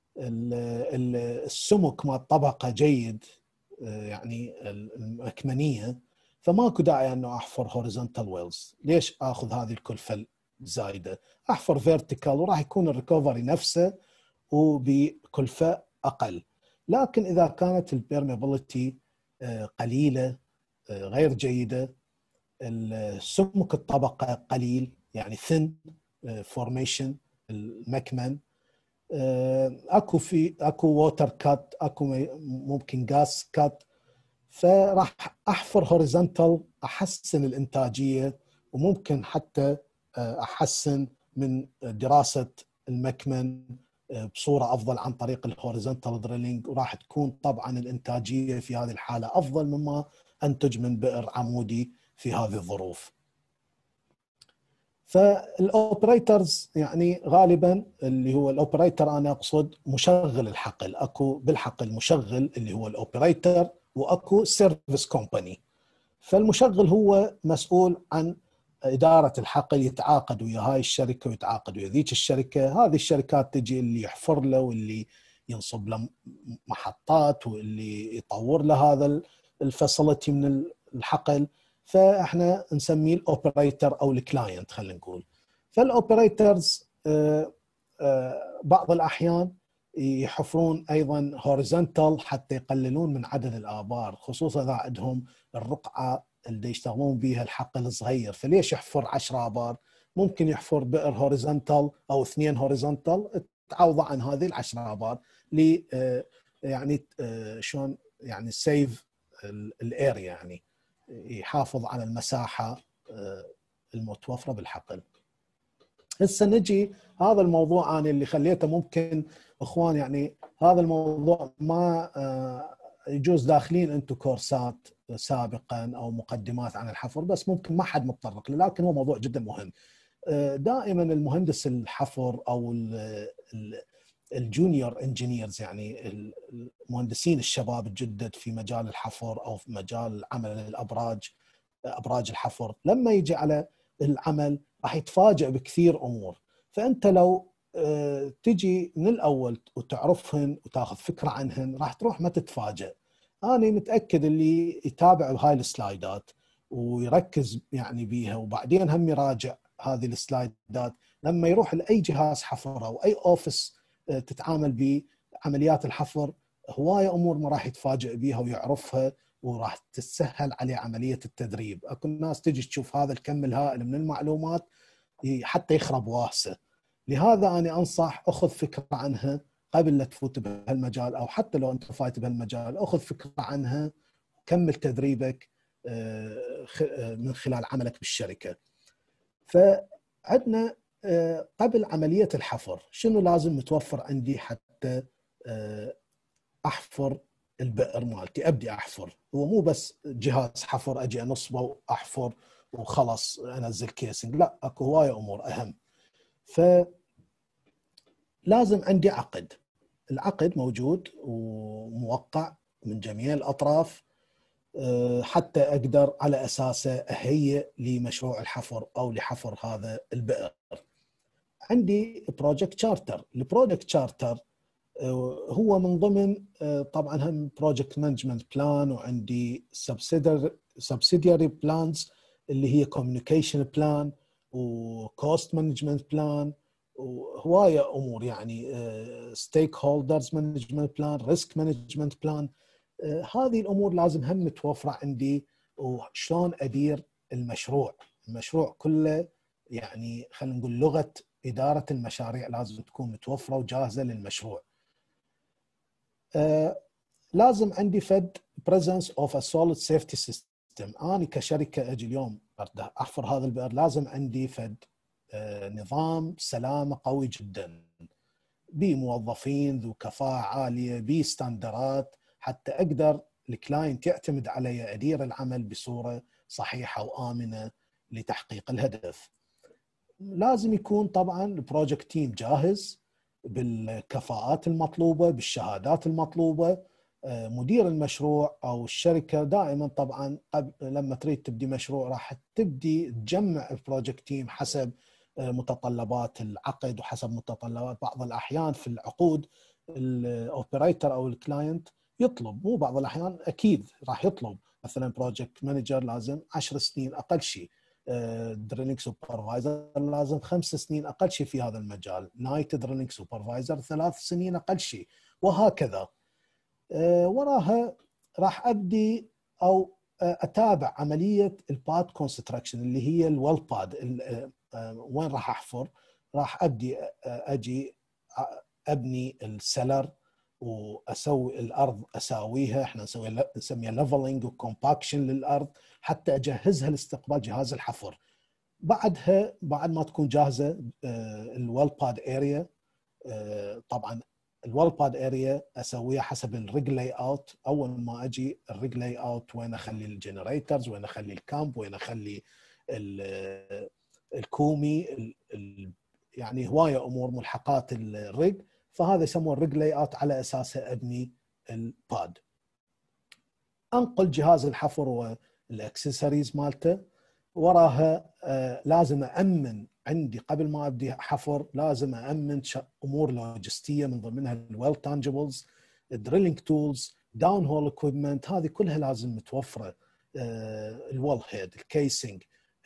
السمك مال الطبقه جيد يعني المكمنيه، فماكو داعي انه احفر هوريزونتال ويلز. ليش اخذ هذه الكلفه زايده؟ احفر فيرتيكال وراح يكون الريكفري نفسه وبكلفه اقل. لكن اذا كانت البيرميابيليتي قليله غير جيده، السمك الطبقه قليل يعني ثن فورميشن المكمن، اكو في اكو ووتر كات، اكو ممكن غاز كات، فراح احفر هوريزونتال احسن الانتاجيه وممكن حتى احسن من دراسه المكمن بصوره افضل عن طريق الهوريزونتال دريلينج، وراح تكون طبعا الانتاجيه في هذه الحاله افضل مما انتج من بئر عمودي في هذه الظروف. فالاوبريترز يعني غالبا اللي هو الاوبريتر انا اقصد مشغل الحقل، اكو بالحقل مشغل اللي هو الاوبريتر واكو سيرفيس كومباني. فالمشغل هو مسؤول عن إدارة الحقل، يتعاقد ويا هاي الشركة ويتعاقد ويا ذيك الشركة. هذه الشركات تجي اللي يحفر له واللي ينصب له محطات واللي يطور له هذا الفاسيلتي من الحقل، فاحنا نسميه الاوبريتر او الكلاينت خلينا نقول. فالاوبريترز بعض الأحيان يحفرون أيضا هوريزونتال حتى يقللون من عدد الآبار، خصوصا إذا عندهم الرقعة اللي يشتغلون بها الحقل صغير. فليش يحفر عشرة آبار؟ ممكن يحفر بئر هوريزونتال أو اثنين هوريزونتال تعوض عن هذه العشرة آبار، لي يعني شلون يعني سيف الاريا، يعني يحافظ على المساحه المتوفره بالحقل. هسه نجي هذا الموضوع انا اللي خليته ممكن اخوان، يعني هذا الموضوع ما يجوز داخلين انتم كورسات سابقا او مقدمات عن الحفر، بس ممكن ما حد متطرق له، لكن هو موضوع جدا مهم. دائما المهندس الحفر او الجونيور انجينيرز، يعني المهندسين الشباب الجدد في مجال الحفر او في مجال عمل الابراج، ابراج الحفر، لما يجي على العمل راح يتفاجئ بكثير امور. فانت لو تجي من الاول وتعرفهن وتاخذ فكره عنهن راح تروح ما تتفاجئ. انا متاكد اللي يتابع هاي السلايدات ويركز يعني بيها، وبعدين هم يراجع هذه السلايدات لما يروح لاي جهاز حفر او اي اوفيس تتعامل بعمليات الحفر، هوايه امور ما راح يتفاجئ بيها ويعرفها، وراح تسهل عليه عمليه التدريب. اكو ناس تجي تشوف هذا الكم الهائل من المعلومات حتى يخرب واسه. لهذا انا انصح اخذ فكره عنها قبل لا تفوت بهالمجال، او حتى لو انت فايت بهالمجال اخذ فكره عنها وكمل تدريبك من خلال عملك بالشركه. فعندنا قبل عمليه الحفر شنو لازم متوفر عندي حتى احفر البئر مالتي، ابدي احفر. هو مو بس جهاز حفر اجي انصبه واحفر وخلص انزل كيسنج، لا، اكو هوايه امور اهم. ف لازم عندي عقد. العقد موجود وموقع من جميع الاطراف حتى اقدر على اساسه اهيئ لمشروع الحفر او لحفر هذا البئر. عندي بروجكت شارتر. البروجكت شارتر هو من ضمن طبعا هم بروجكت مانجمنت بلان، وعندي سبسيدياري بلانز اللي هي كوميونيكيشن بلان وكوست مانجمنت بلان وهوايه امور، يعني ستيك هولدرز مانجمنت بلان، ريسك مانجمنت بلان. هذه الامور لازم هم متوفره عندي، وشلون ادير المشروع. المشروع كله يعني خلينا نقول لغه اداره المشاريع لازم تكون متوفره وجاهزه للمشروع. آه لازم عندي فد presence of a solid safety system. أنا كشركة أجي اليوم أحفر هذا البئر لازم عندي فد آه نظام سلامة قوي جدا، بموظفين ذو كفاءة عالية، بستاندرات، حتى أقدر الكلاينت يعتمد علي أدير العمل بصورة صحيحة وآمنة لتحقيق الهدف. لازم يكون طبعا البروجكت تيم جاهز بالكفاءات المطلوبة، بالشهادات المطلوبة. مدير المشروع أو الشركة دائما طبعا لما تريد تبدي مشروع راح تبدي تجمع البروجكت تيم حسب متطلبات العقد وحسب متطلبات بعض الأحيان في العقود الأوبريتر أو الكلاينت يطلب، مو بعض الأحيان أكيد راح يطلب مثلا بروجكت مانجر لازم عشر سنين أقل شيء، دريلينج سوبرفايزر لازم خمس سنين اقل شيء في هذا المجال، نايت دريلينج سوبرفايزر ثلاث سنين اقل شيء، وهكذا. أه وراها راح ابدي او اتابع عمليه الباد كونستراكشن اللي هي الويل باد. وين راح احفر؟ راح ابدي اجي ابني السلر واسوي الارض، اساويها، احنا نسوي نسميها ليفلنج وكومباكشن للارض حتى اجهزها لاستقبال جهاز الحفر. بعدها بعد ما تكون جاهزه الويل باد اريا، طبعا الويل باد اريا اسويها حسب الريج لاي اوت. اول ما اجي الريج لاي اوت وين اخلي الجنريترز، وين اخلي الكامب، وين اخلي الكومي، يعني هوايه امور ملحقات الريج، فهذا يسموه الريج لاي اوت على اساسه ابني الباد. انقل جهاز الحفر والاكسسوارز مالته. وراها آه لازم أأمن عندي قبل ما أبدي حفر، لازم أأمن أمور لوجستية من ضمنها الويل تانجبلز، الدريلينج تولز، داون هول اكويبمنت، هذه كلها لازم متوفرة. آه الويل هيد، الكيسنج،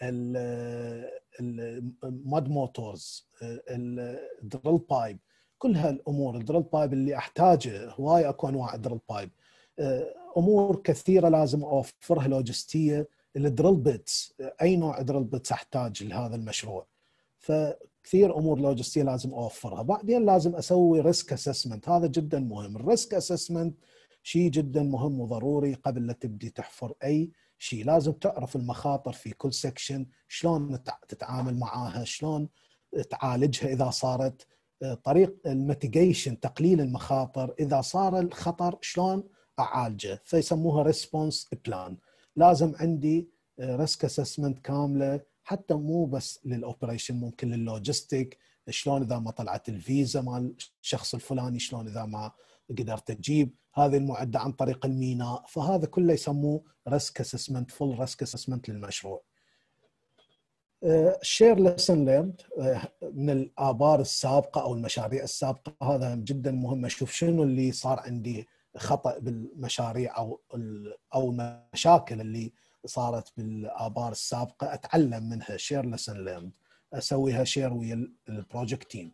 الماد موتورز، الدريل بايب، كل هالأمور. الدريل بايب اللي أحتاجه هواي، أكو أنواع دريل بايب، آه أمور كثيرة لازم أوفرها لوجستية. الدريل بيتس، اي نوع دريل بيتس احتاج لهذا المشروع، فكثير امور لوجستيه لازم اوفرها. بعدين لازم اسوي ريسك اسسمنت، هذا جدا مهم. الريسك اسسمنت شيء جدا مهم وضروري قبل لا تبدي تحفر اي شيء. لازم تعرف المخاطر في كل سكشن، شلون تتعامل معاها، شلون تعالجها اذا صارت، طريق الميتيجيشن تقليل المخاطر اذا صار الخطر شلون اعالجه، فيسموها ريسبونس بلان. لازم عندي ريسك اسسمنت كامله، حتى مو بس للاوبريشن، ممكن لللوجيستيك، شلون اذا ما طلعت الفيزا مال الشخص الفلاني، شلون اذا ما قدرت تجيب هذه المعده عن طريق الميناء، فهذا كله يسموه ريسك اسسمنت، فول ريسك اسسمنت للمشروع. شير ليسن ليرند من الآبار السابقة أو المشاريع السابقة، هذا جدا مهم. أشوف شنو اللي صار عندي خطأ بالمشاريع أو أو المشاكل اللي صارت بالآبار السابقة، أتعلم منها. شير ليسن ليرند، أسويها شير ويا البروجكت تيم.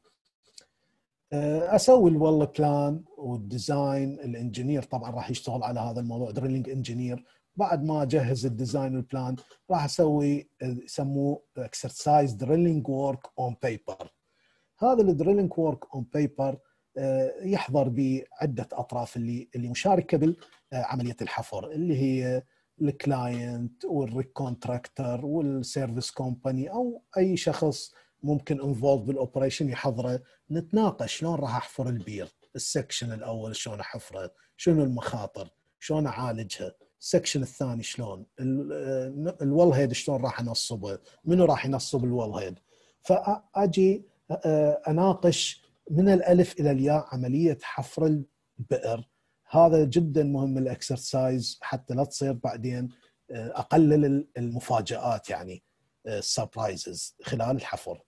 أسوي الويل بلان والديزاين. الانجينير طبعا راح يشتغل على هذا الموضوع، دريلينج انجينير. بعد ما اجهز الديزاين والبلان راح اسوي يسموه اكسرسايز دريلينج ورك اون بيبر. هذا الدريلينج ورك اون بيبر يحضر بعده اطراف اللي اللي مشاركه بعمليه الحفر، اللي هي الكلاينت والكونتراكتور والسيرفيس كومباني او اي شخص ممكن انفولد بالاوبريشن يحضره. نتناقش شلون راح احفر البير، السكشن الاول شلون احفره، شنو المخاطر، شلون اعالجها، السكشن الثاني شلون، الويل هيد شلون راح انصبه، منو راح ينصب الويل هيد. فاجي اناقش من الالف الى الياء عمليه حفر البئر. هذا جدا مهم الاكسرسايز، حتى لا تصير بعدين اقلل المفاجآت، يعني السربرايزز خلال الحفر.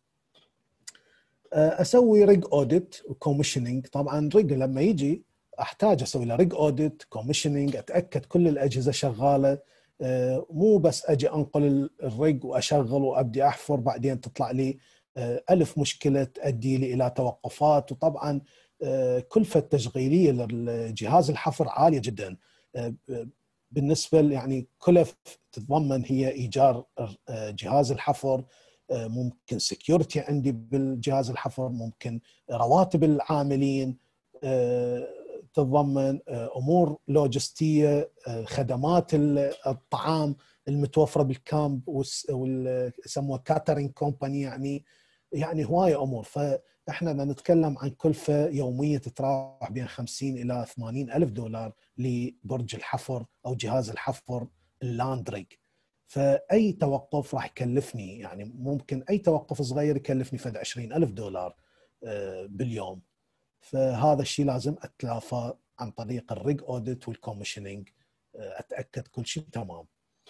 اسوي ريج اوديت وكوميشننج. طبعا ريج لما يجي احتاج اسوي له ريج اوديت، كوميشننج، اتاكد كل الاجهزه شغاله، مو بس اجي انقل الريج واشغل وابدي احفر بعدين تطلع لي الف مشكله تؤدي لي الى توقفات. وطبعا كلفه التشغيليه للجهاز الحفر عاليه جدا بالنسبه، يعني كلف تتضمن هي ايجار جهاز الحفر، ممكن سكيورتي عندي بالجهاز الحفر، ممكن رواتب العاملين، تتضمن امور لوجستيه، خدمات الطعام المتوفره بالكامب ويسموها كاترينج كومباني، يعني يعني هوايه امور. فاحنا نتكلم عن كلفه يوميه تتراوح بين خمسين الى ثمانين الف دولار لبرج الحفر او جهاز الحفر اللاندريج. فاي توقف راح يكلفني، يعني ممكن اي توقف صغير يكلفني فد عشرين الف دولار باليوم. فهذا الشيء لازم اتلافى عن طريق الريج اوديت والكوميشننج، اتاكد كل شيء تمام.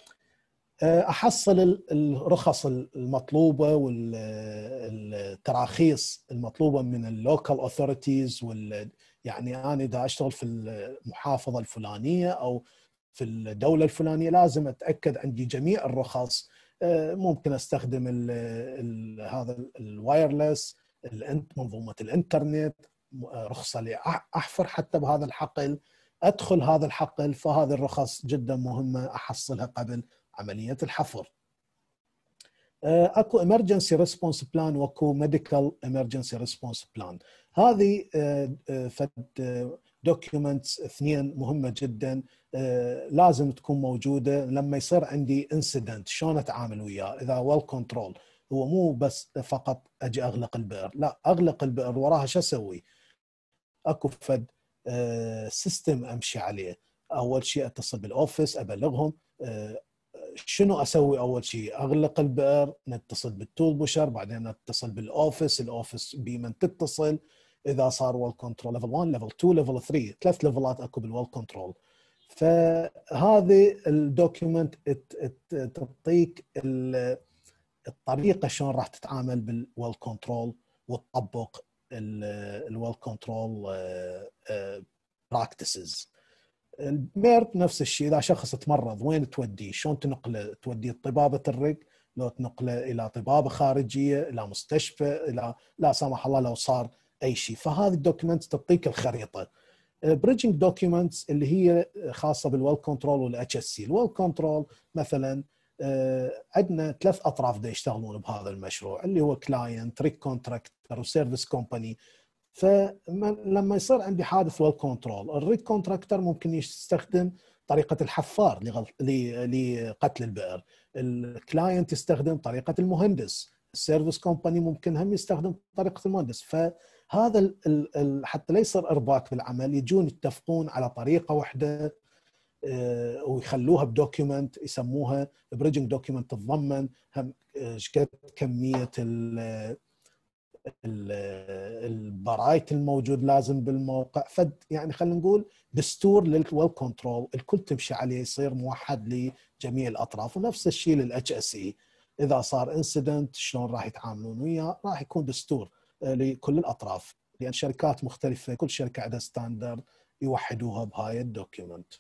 احصل الرخص المطلوبه والتراخيص المطلوبه من اللوكال اوثوريتيز، وال يعني انا اذا اشتغل في المحافظه الفلانيه او في الدوله الفلانيه لازم اتاكد عندي جميع الرخص. ممكن استخدم ال ال هذا الوايرلس، منظومه الانترنت، رخصه لاحفر حتى بهذا الحقل، ادخل هذا الحقل. فهذه الرخص جدا مهمه احصلها قبل عمليه الحفر. اكو emergency response plan واكو medical emergency response plan. هذه فد دوكيومنتس اثنين مهمه جدا لازم تكون موجوده لما يصير عندي انسيدنت، شلون اتعامل وياه. اذا ويل كنترول هو مو بس فقط اجي اغلق البئر، لا، اغلق البئر وراها شو اسوي؟ اكو فد سيستم امشي عليه. اول شيء اتصل بالاوفيس ابلغهم شنو اسوي. اول شيء اغلق البئر، نتصل بالتول بوشر، بعدين نتصل بالاوفيس، الاوفيس بمن تتصل اذا صار ويل كنترول ليفل واحد، ليفل اثنين، ليفل ثلاثة، ثلاث ليفلات اكو بالويل كنترول. فهذه الدوكيومنت تعطيك الطريقه شلون راح تتعامل بالويل كنترول وتطبق الويل كنترول براكتسز. الميرب نفس الشيء، اذا شخص تمرض وين توديه؟ شلون تنقله؟ توديه طبابه الرق، لو تنقله الى طبابه خارجيه، الى مستشفى، الى لا سمح الله لو صار اي شيء. فهذه الدوكيومنتس تعطيك الخريطه. بريدجنج دوكيومنتس اللي هي خاصه بالويل كنترول والاتش اس سي. الويل كنترول مثلا عندنا ثلاث اطراف دا يشتغلون بهذا المشروع، اللي هو كلاينت، ريك كونتراكتور، وسيرفيس كومباني. فلما يصير عندي حادث ويل كنترول، الريج كونتراكتور ممكن يستخدم طريقه الحفار لقتل البئر، الكلاينت يستخدم طريقه المهندس، السيرفيس كومباني ممكن هم يستخدم طريقه المهندس. فهذا ال ال حتى لا يصير ارباك بالعمل، يجون يتفقون على طريقه واحده ويخلوها بدوكيومنت يسموها بريدجنج دوكيومنت، تتضمن هم ايش قد كميه البرايت الموجود لازم بالموقع. فد يعني خلينا نقول دستور للويل كنترول الكل تمشي عليه، يصير موحد لجميع الاطراف. ونفس الشيء للاتش اس اي، اذا صار انسيدنت شلون راح يتعاملون وياه، راح يكون دستور لكل الاطراف، لان شركات مختلفه كل شركه عندها ستاندرد يوحدوها بهاي الدوكيومنت.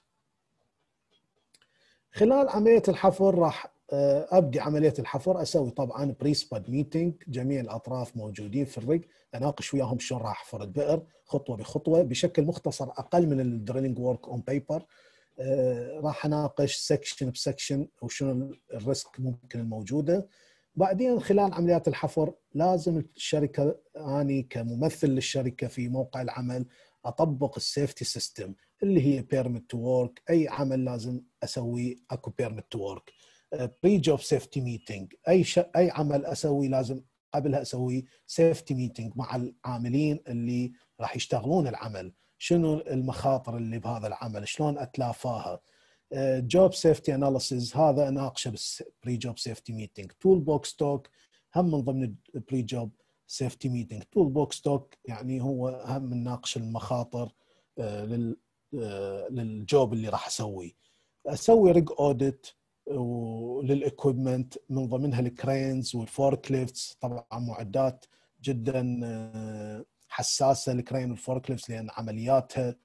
خلال عمليه الحفر راح ابدي عمليه الحفر، اسوي طبعا بري سباد ميتنج، جميع الاطراف موجودين في الريج، اناقش وياهم شلون راح احفر البئر خطوه بخطوه بشكل مختصر اقل من الدريلينج ورك اون بيبر. راح اناقش سكشن بسكشن وشنو الريسك ممكن الموجوده. بعدين خلال عمليات الحفر لازم الشركه، اني كممثل للشركه في موقع العمل، اطبق السيفتي سيستم اللي هي بيرميت تو ورك. اي عمل لازم اسوي اكو بيرميت تو ورك، بري جوب سيفتي ميتنج، اي ش... اي عمل اسوي لازم قبلها اسوي سيفتي ميتنج مع العاملين اللي راح يشتغلون العمل، شنو المخاطر اللي بهذا العمل، شلون اتلافاها. جوب سيفتي اناليسيز هذا اناقشه بالبري جوب سيفتي ميتنج. تول بوكس توك هم من ضمن البري جوب سيفتي ميتنج. تول بوكس توك يعني هو هم نناقش المخاطر لل للجوب اللي راح اسويه. اسوي ريج اوديت وللاكويبمنت، من ضمنها الكرينز والفورك ليفتس، طبعا معدات جدا حساسه الكرين والفورك ليفتس لان عملياتها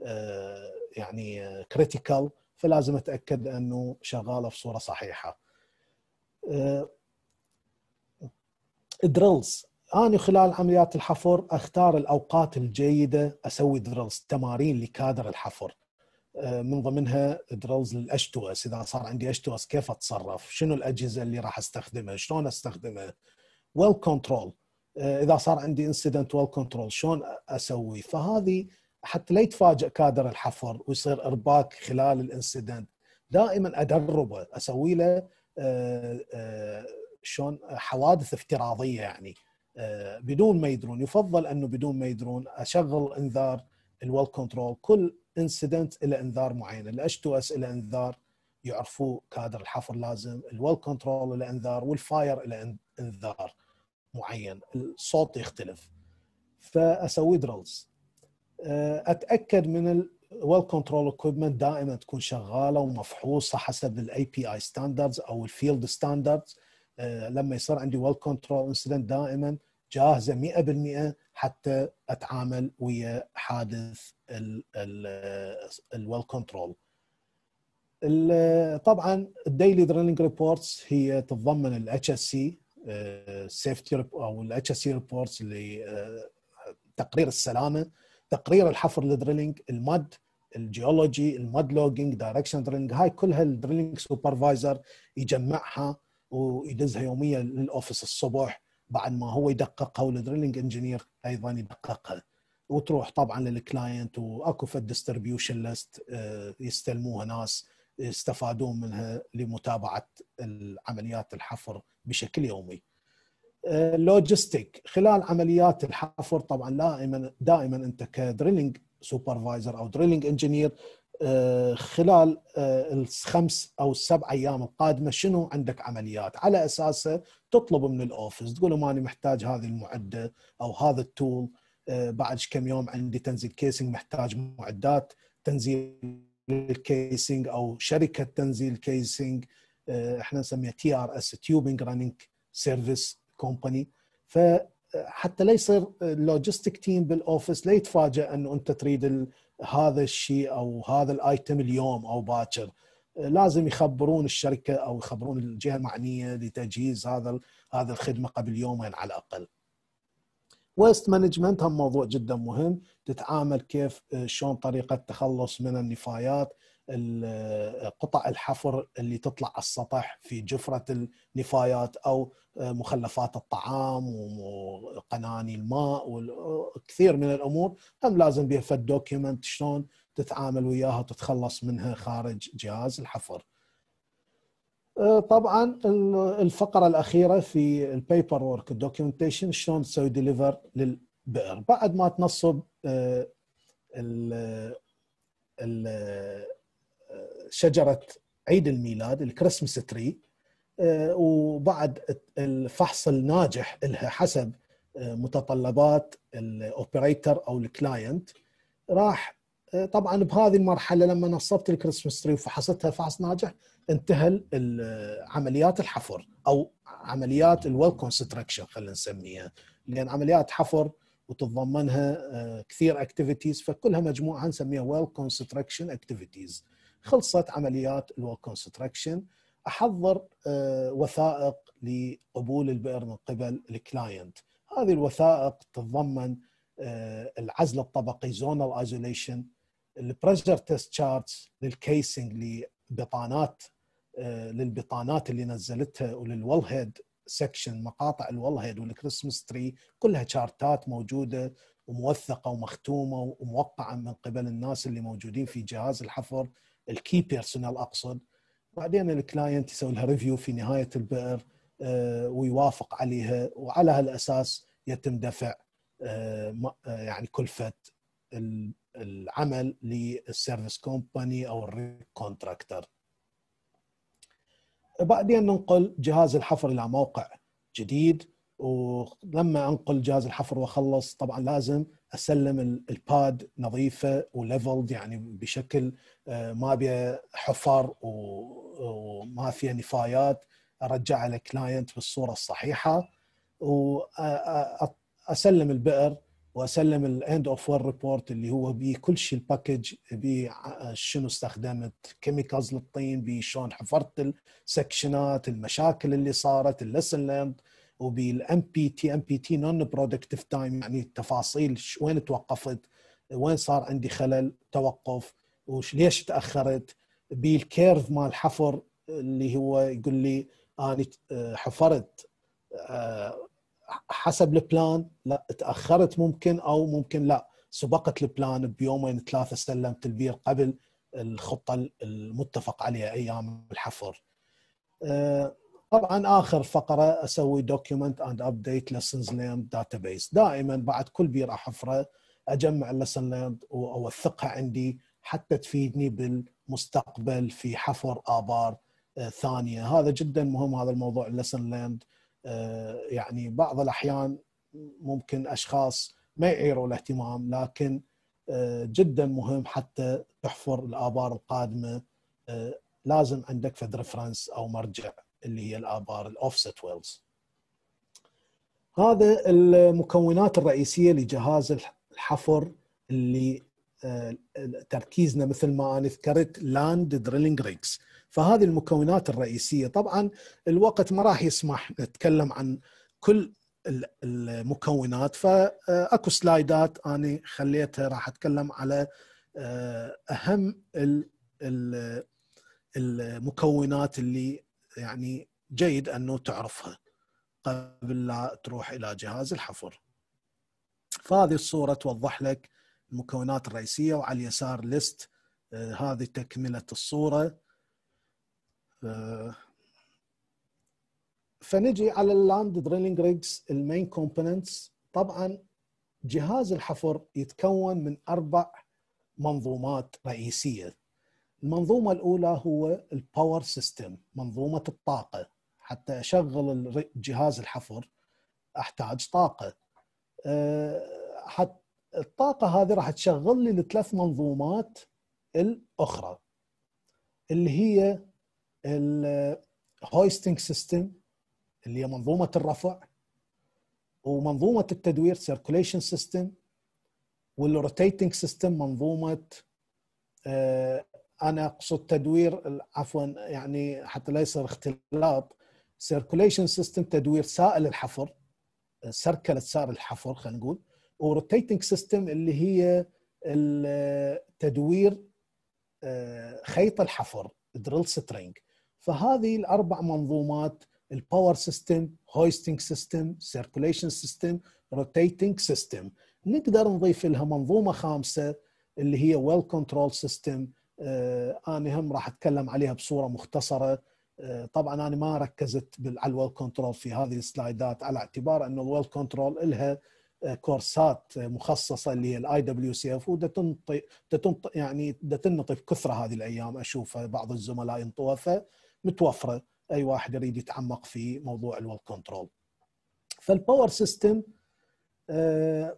يعني كريتيكال، فلازم اتاكد انه شغاله بصوره صحيحه. دريلز، انا خلال عمليات الحفر اختار الاوقات الجيده اسوي دريلز، تمارين لكادر الحفر، من ضمنها دريلز للاتش تو اس. اذا صار عندي اتش تو اس كيف اتصرف، شنو الاجهزه اللي راح استخدمها، شلون استخدمها. ويل كنترول، اذا صار عندي انسيدنت ويل كنترول شلون اسوي. فهذه حتى لا يتفاجئ كادر الحفر ويصير ارباك خلال الانسيدنت، دائما ادربه، اسوي له شلون حوادث افتراضيه يعني بدون ما يدرون. يفضل انه بدون ما يدرون اشغل انذار الويل كنترول، كل انسيدنت الى انذار معين، الاتش تو اس الى انذار يعرفوه كادر الحفر لازم، الويل كنترول الى انذار، والفاير الى انذار معين، الصوت يختلف. فاسوي دريلز. اتاكد من الويل كنترول اكويبمنت دائما تكون شغاله ومفحوصه حسب الاي بي اي ستاندردز او الفيلد ستاندردز. لما يصير عندي ويل كنترول انسيدنت دائما جاهزه مئة بالمئة حتى اتعامل ويا حادث الويل كنترول. طبعا الديلي دريلينج ريبورتس هي تتضمن الاتش اس سي سيفتي او الاتش اس سي ريبورتس اللي تقرير السلامه، تقرير الحفر للدريلينج، المد، الجيولوجي، المد لوجينج، دايركشن دريلينج، هاي كلها الدريلينج سوبرفايزر يجمعها ويدزها يوميا للاوفيس الصبح بعد ما هو يدققها، والدريلينج انجينير ايضا يدققها، وتروح طبعا للكلاينت، واكو فد ديستريبيوشن ليست يستلموها ناس يستفادون منها لمتابعه العمليات الحفر بشكل يومي. لوجيستيك، خلال عمليات الحفر طبعا دائما دائما انت كدريلينج سوبرفايزر او دريلينج انجينير خلال الخمس او السبع ايام القادمه شنو عندك عمليات، على اساسه تطلب من الاوفيس تقول لهم انا محتاج هذه المعده او هذا التول، بعد كم يوم عندي تنزيل كيسنج محتاج معدات تنزيل الكيسنج او شركه تنزيل كيسنج، احنا نسميها تي ار اس تيوبنج رانينج سيرفيس كومباني. فحتى لا يصير اللوجيستيك تيم بالاوفيس لا يتفاجئ انه انت تريد هذا الشيء او هذا الايتم اليوم او باكر، لازم يخبرون الشركه او يخبرون الجهه المعنيه لتجهيز هذا هذا الخدمه قبل يومين على الاقل. ويست مانجمنت هم موضوع جدا مهم، تتعامل كيف شلون طريقه التخلص من النفايات، قطع الحفر اللي تطلع على السطح في جفرة النفايات أو مخلفات الطعام قناني الماء وكثير من الامور هم لازم بيها فد دوكيومنت شلون تتعامل وياها وتتخلص منها خارج جهاز الحفر. طبعا الفقره الاخيره في البيبر وورك الدوكيومنتيشن شلون تسوي ديليفر للبئر بعد ما تنصب شجره عيد الميلاد الكريسماس تري، وبعد الفحص الناجح لها حسب متطلبات الاوبريتور او الكلاينت، راح طبعا بهذه المرحله لما نصبت الكريسماس تري وفحصتها فحص ناجح انتهى عمليات الحفر او عمليات الويل كونستراكشن خلينا نسميها، لان عمليات حفر وتتضمنها كثير اكتيفيتيز فكلها مجموعه نسميها ويل كونستراكشن اكتيفيتيز. خلصت عمليات الويل كونستراكشن احضر وثائق لقبول البئر من قبل الكلاينت. هذه الوثائق تتضمن العزل الطبقي زونال ايزوليشن، البريشر تيست شارتس للكيسنج لبطانات للبطانات اللي نزلتها وللول هيد سكشن مقاطع الول هيد والكريسماس تري كلها شارتات موجوده وموثقه ومختومه وموقعه من قبل الناس اللي موجودين في جهاز الحفر الكي بيرسونال اقصد. بعدين الكلاينت يسوي لها ريفيو في نهايه البئر ويوافق عليها، وعلى هالاساس يتم دفع يعني كلفه العمل للسيرفيس كومباني او الكونتراكتور. بعدين ننقل جهاز الحفر الى موقع جديد، ولما انقل جهاز الحفر واخلص طبعا لازم اسلم الباد نظيفه وليفلد يعني بشكل ما بيها حفر وما فيها نفايات، ارجعها للكلاينت بالصوره الصحيحه واسلم البئر واسلم الاند اوف ويل ريبورت اللي هو بيه كل شيء الباكج بيه شنو استخدمت كيميكالز للطين بيه شلون حفرت السكشنات المشاكل اللي صارت الليسن ليرند وبالام بي تي ام بي تي نون برودكتيف تايم يعني التفاصيل وين توقفت وين صار عندي خلل توقف وليش تاخرت بالكيرف مال الحفر اللي هو يقول لي انا حفرت حسب البلان لا تاخرت ممكن او ممكن لا سبقت البلان بيومين ثلاثه سلمت البير قبل الخطه المتفق عليها ايام الحفر. طبعا اخر فقره اسوي دوكيومنت اند ابديت ليسنز ليرند داتابيس. دائما بعد كل بير احفره اجمع الليسن ليرند واوثقها عندي حتى تفيدني بالمستقبل في حفر ابار ثانيه. هذا جدا مهم هذا الموضوع الليسن ليرند. يعني بعض الأحيان ممكن أشخاص ما يعيروا الاهتمام، لكن جدا مهم حتى تحفر الآبار القادمة لازم عندك فد ريفرنس أو مرجع اللي هي الآبار الأوفست ويلز. هذا المكونات الرئيسية لجهاز الحفر اللي تركيزنا مثل ما أنا ذكرت لاند دريلينج ريجز. فهذه المكونات الرئيسية. طبعا الوقت ما راح يسمح نتكلم عن كل المكونات، فأكو سلايدات أنا خليتها راح أتكلم على أهم المكونات اللي يعني جيد أنه تعرفها قبل لا تروح إلى جهاز الحفر. فهذه الصورة توضح لك المكونات الرئيسية، وعلى اليسار ليست هذه تكملة الصورة. فنجي على اللاند دريلينج ريجز المين كومبوننتس. طبعا جهاز الحفر يتكون من أربع منظومات رئيسية. المنظومة الأولى هو الباور سيستم، منظومة الطاقة. حتى أشغل جهاز الحفر أحتاج طاقة. حتى الطاقة هذه راح تشغل لي الثلاث منظومات الأخرى اللي هي الهويستنج سيستم اللي هي منظومة الرفع، ومنظومة التدوير سيركوليشن سيستم، والروتيتنج سيستم منظومة آه أنا أقصد تدوير عفوا يعني حتى لا يصير اختلاط، سيركوليشن سيستم تدوير سائل الحفر سركلة سائل الحفر خلينا نقول، وروتيتنج سيستم اللي هي التدوير آه خيط الحفر دريل سترينج. فهذه الأربع منظومات الباور سيستم، هويستنج سيستم، سيركوليشن سيستم، روتيتنج سيستم. نقدر نضيف لها منظومه خامسه اللي هي ويل كنترول سيستم. انا هم راح اتكلم عليها بصوره مختصره. آه طبعا انا ما ركزت على الويل كنترول في هذه السلايدات على اعتبار انه الويل كنترول لها آه كورسات مخصصه اللي هي الاي دبليو سي اف، وده تنطي تنطي يعني ده تنطي بكثره هذه الايام، اشوفها بعض الزملاء ينطوها، فمتوفره اي واحد يريد يتعمق في موضوع الويل كنترول. فالباور سيستم آه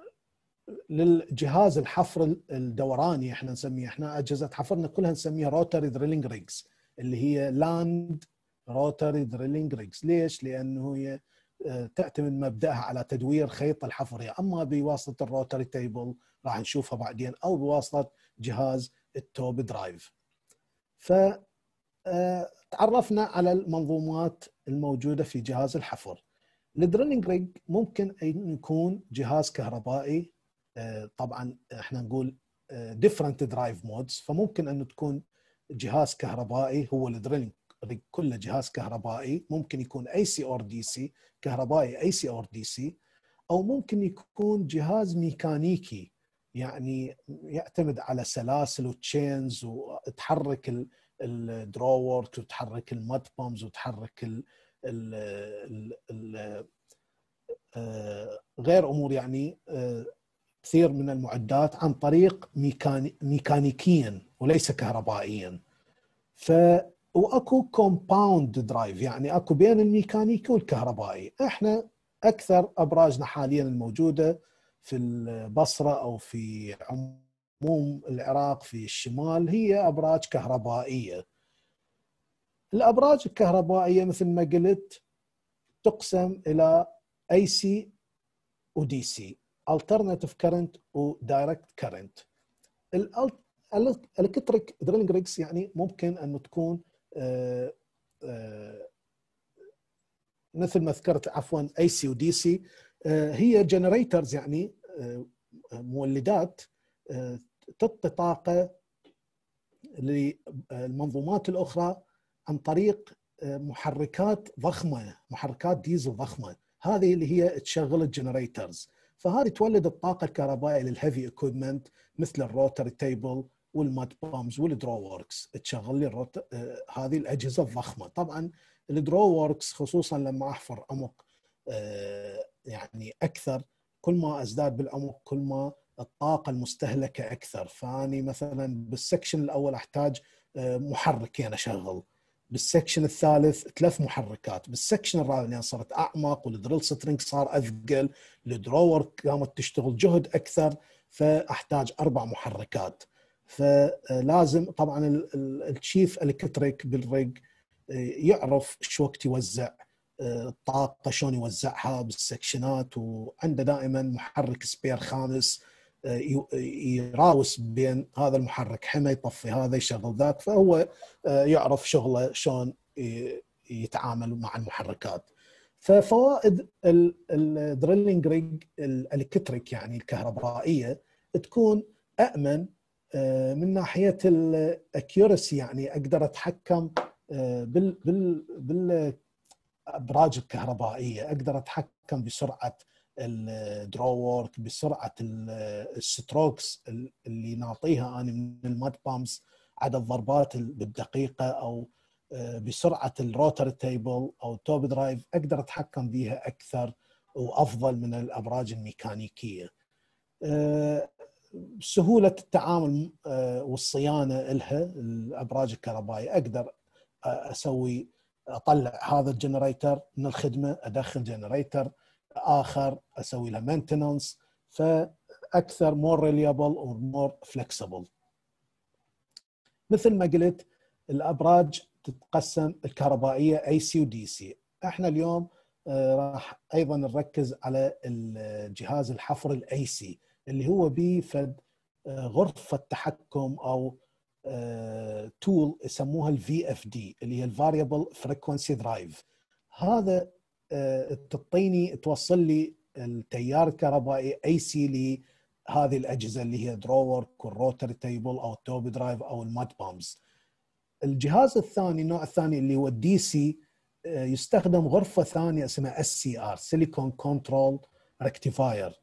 للجهاز الحفر الدوراني، احنا نسميه، احنا اجهزه حفرنا كلها نسميها روتري دريلينج ريجز، اللي هي لاند روتري دريلينج ريجز. ليش؟ لانه هي تعتمد مبداها على تدوير خيط الحفر، يا اما بواسطه الروتري تيبل راح نشوفها بعدين، او بواسطه جهاز التوب درايف. ف تعرفنا على المنظومات الموجوده في جهاز الحفر. الدريلينج ريج ممكن ان يكون جهاز كهربائي، طبعا احنا نقول different drive modes، فممكن انه تكون جهاز كهربائي هو الدريلينج ريج كله جهاز كهربائي، ممكن يكون اي سي اور دي سي، كهربائي اي سي اور دي سي، او ممكن يكون جهاز ميكانيكي يعني يعتمد على سلاسل وتشينز وتحرك الدروورك وتحرك المد بامز وتحرك ال ال ال ال غير امور يعني كثير من المعدات عن طريق ميكاني ميكانيكيا وليس كهربائيا. ف واكو كومباوند درايف، يعني اكو بين الميكانيكي والكهربائي. احنا اكثر ابراجنا حاليا الموجوده في البصره او في عموم العراق في الشمال هي ابراج كهربائيه. الابراج الكهربائيه مثل ما قلت تقسم الى اي سي ودي سي، alternative current و direct current. الالكتريك دريلينج ريجز يعني ممكن انه تكون آآ آآ مثل ما ذكرت عفوا اي سي ودي سي، هي جنريترز يعني مولدات تعطي طاقه للمنظومات الاخرى عن طريق محركات ضخمه، محركات ديزل ضخمه، هذه اللي هي تشغل الجنريترز. فهذه تولد الطاقه الكهربائيه للهيفي اكويبمنت مثل الروتري تيبل والماد بامز والدرو ووركس، تشغل لي الروت... آه هذه الاجهزه الضخمه. طبعا الدرو ووركس خصوصا لما احفر عمق آه يعني اكثر، كل ما ازداد بالعمق كل ما الطاقه المستهلكه اكثر. فاني مثلا بالسكشن الاول احتاج آه محركين اشغل، بالسكشن الثالث ثلاث محركات، بالسكشن الرابع لان صارت اعمق والدريل سترينج صار اثقل، الدرور قامت تشتغل جهد اكثر، فاحتاج اربع محركات. فلازم طبعا التشيف الكتريك بالريج يعرف شو وقت يوزع الطاقه، شلون يوزعها بالسكشنات، وعنده دائما محرك سبير خامس يراوس بين هذا المحرك، حمى يطفي هذا يشغل ذاك، فهو يعرف شغله شلون يتعامل مع المحركات. ففوائد الدريلينج ريج الالكتريك يعني الكهربائيه تكون امن من ناحيه الاكيورسي، يعني اقدر اتحكم بال بال بالابراج الكهربائيه، اقدر اتحكم بسرعه الدرو وورك، بسرعه الستروكس اللي نعطيها انا من الماد بامز، عدد ضربات بالدقيقه، او بسرعه الروتر تيبل او توب درايف، اقدر اتحكم بها اكثر وافضل من الابراج الميكانيكيه. سهوله التعامل والصيانه لها الابراج الكهربائيه، اقدر اسوي اطلع هذا الجنريتر من الخدمه، ادخل جنريتر اخر اسوي له مينتننس، فاكثر مور ريليبل ومور فلكسبل. مثل ما قلت الابراج تتقسم الكهربائيه اي سي ودي سي. احنا اليوم راح ايضا نركز على الجهاز الحفر الاي سي اللي هو بفد غرفه تحكم او تول يسموها الفي اف دي اللي هي الفاريبل فريكوينسي درايف. هذا تعطيني توصل لي التيار الكهربائي اي سي لهذه الاجهزه اللي هي دروورك والروتري تيبل او التوب درايف او الماد بامز. الجهاز الثاني النوع الثاني اللي هو الدي سي يستخدم غرفه ثانيه اسمها اس سي ار سيليكون كنترول ريكتيفاير.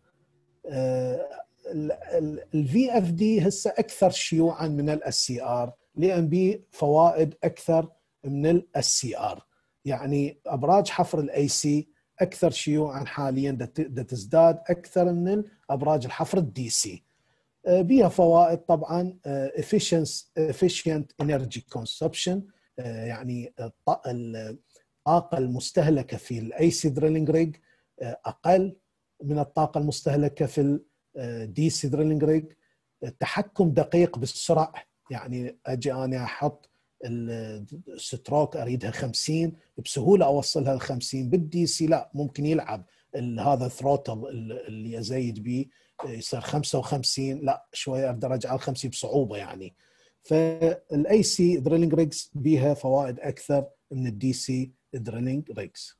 الفي اف دي هسه اكثر شيوعا من الاس سي ار لان بي فوائد اكثر من الاس سي ار. يعني ابراج حفر الاي سي اكثر شيوعا حاليا دا تزداد اكثر من ابراج الحفر الدي سي. بيها فوائد طبعا efficient energy consumption، يعني الطاقه المستهلكه في الاي سي دريلينج ريج اقل من الطاقه المستهلكه في الدي سي دريلينج ريج. التحكم دقيق بالسرعه، يعني اجي انا احط الستروك اريدها خمسين بسهوله اوصلها ل خمسين. بالدي سي لا، ممكن يلعب هذا الثروتل اللي ازيد بيه يصير خمسة وخمسين، لا شويه اقدر ارجع ل خمسين بصعوبه يعني. فالاي سي دريلينج ريجز بيها فوائد اكثر من الدي سي دريلينج ريجز.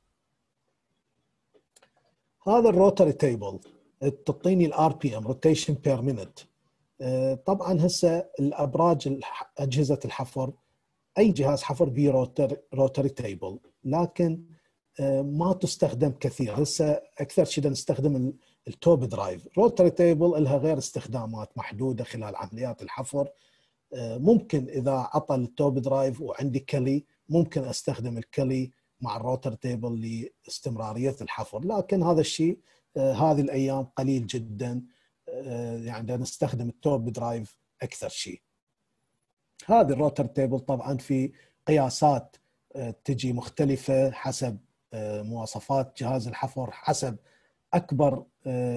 هذا الروتري تيبل تعطيني الار بي ام روتيشن بير مينت. طبعا هسه الابراج اجهزه الحفر اي جهاز حفر بيه روتر روتري تيبل، لكن ما تستخدم كثير. هسه اكثر شيء نستخدم التوب درايف. روتري تيبل لها غير استخدامات محدوده خلال عمليات الحفر. ممكن اذا عطل التوب درايف وعندي كلي ممكن استخدم الكلي مع الروتري تيبل لاستمراريه الحفر، لكن هذا الشيء هذه الايام قليل جدا، يعني نستخدم التوب درايف اكثر شيء. هذه الروتر تيبل طبعا في قياسات تجي مختلفه حسب مواصفات جهاز الحفر، حسب اكبر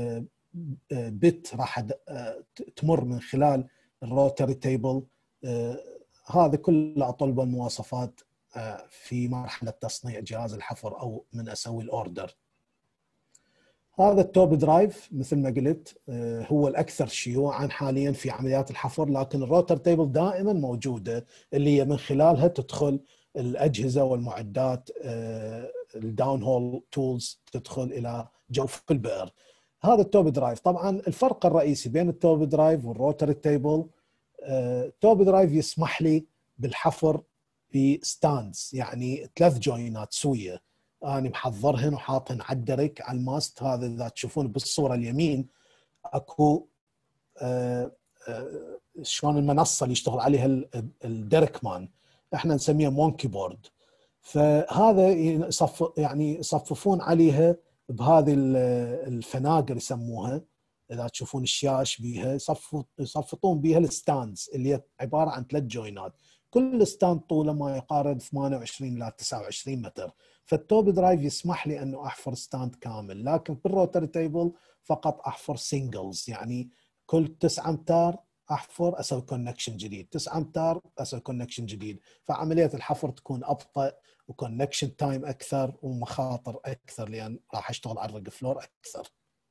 بت راح تمر من خلال الروتر تيبل. هذا كله اطلب المواصفات في مرحله تصنيع جهاز الحفر او من اسوي الاوردر. هذا التوب درايف مثل ما قلت هو الاكثر شيوعا حاليا في عمليات الحفر، لكن الروتر تيبل دائما موجوده اللي هي من خلالها تدخل الاجهزه والمعدات الداون هول تولز تدخل الى جوف البئر. هذا التوب درايف. طبعا الفرق الرئيسي بين التوب درايف والروتر تيبل، التوب درايف يسمح لي بالحفر بستاندز، يعني ثلاث جوينات سويه أنا محضرهن وحاطهن على الدرك على الماست. هذا إذا تشوفون بالصورة اليمين أكو آه آه شلون المنصة اللي يشتغل عليها الدرك مان، إحنا نسميها مونكي بورد. فهذا يصف يعني يصففون عليها بهذه الفناجر يسموها، إذا تشوفون الشاش بيها يصفطون بيها الستاندز اللي هي عبارة عن ثلاث جوينات، كل ستاند طوله ما يقارب ثمانية وعشرين إلى تسعة وعشرين متر. فالتوب درايف يسمح لي انه احفر ستاند كامل، لكن بالروتر تيبل فقط احفر سينجلز، يعني كل تسعة امتار احفر اسوي كونكشن جديد، تسعة امتار اسوي كونكشن جديد. فعمليه الحفر تكون ابطا وكونكشن تايم اكثر ومخاطر اكثر لان راح اشتغل على الرق فلور اكثر.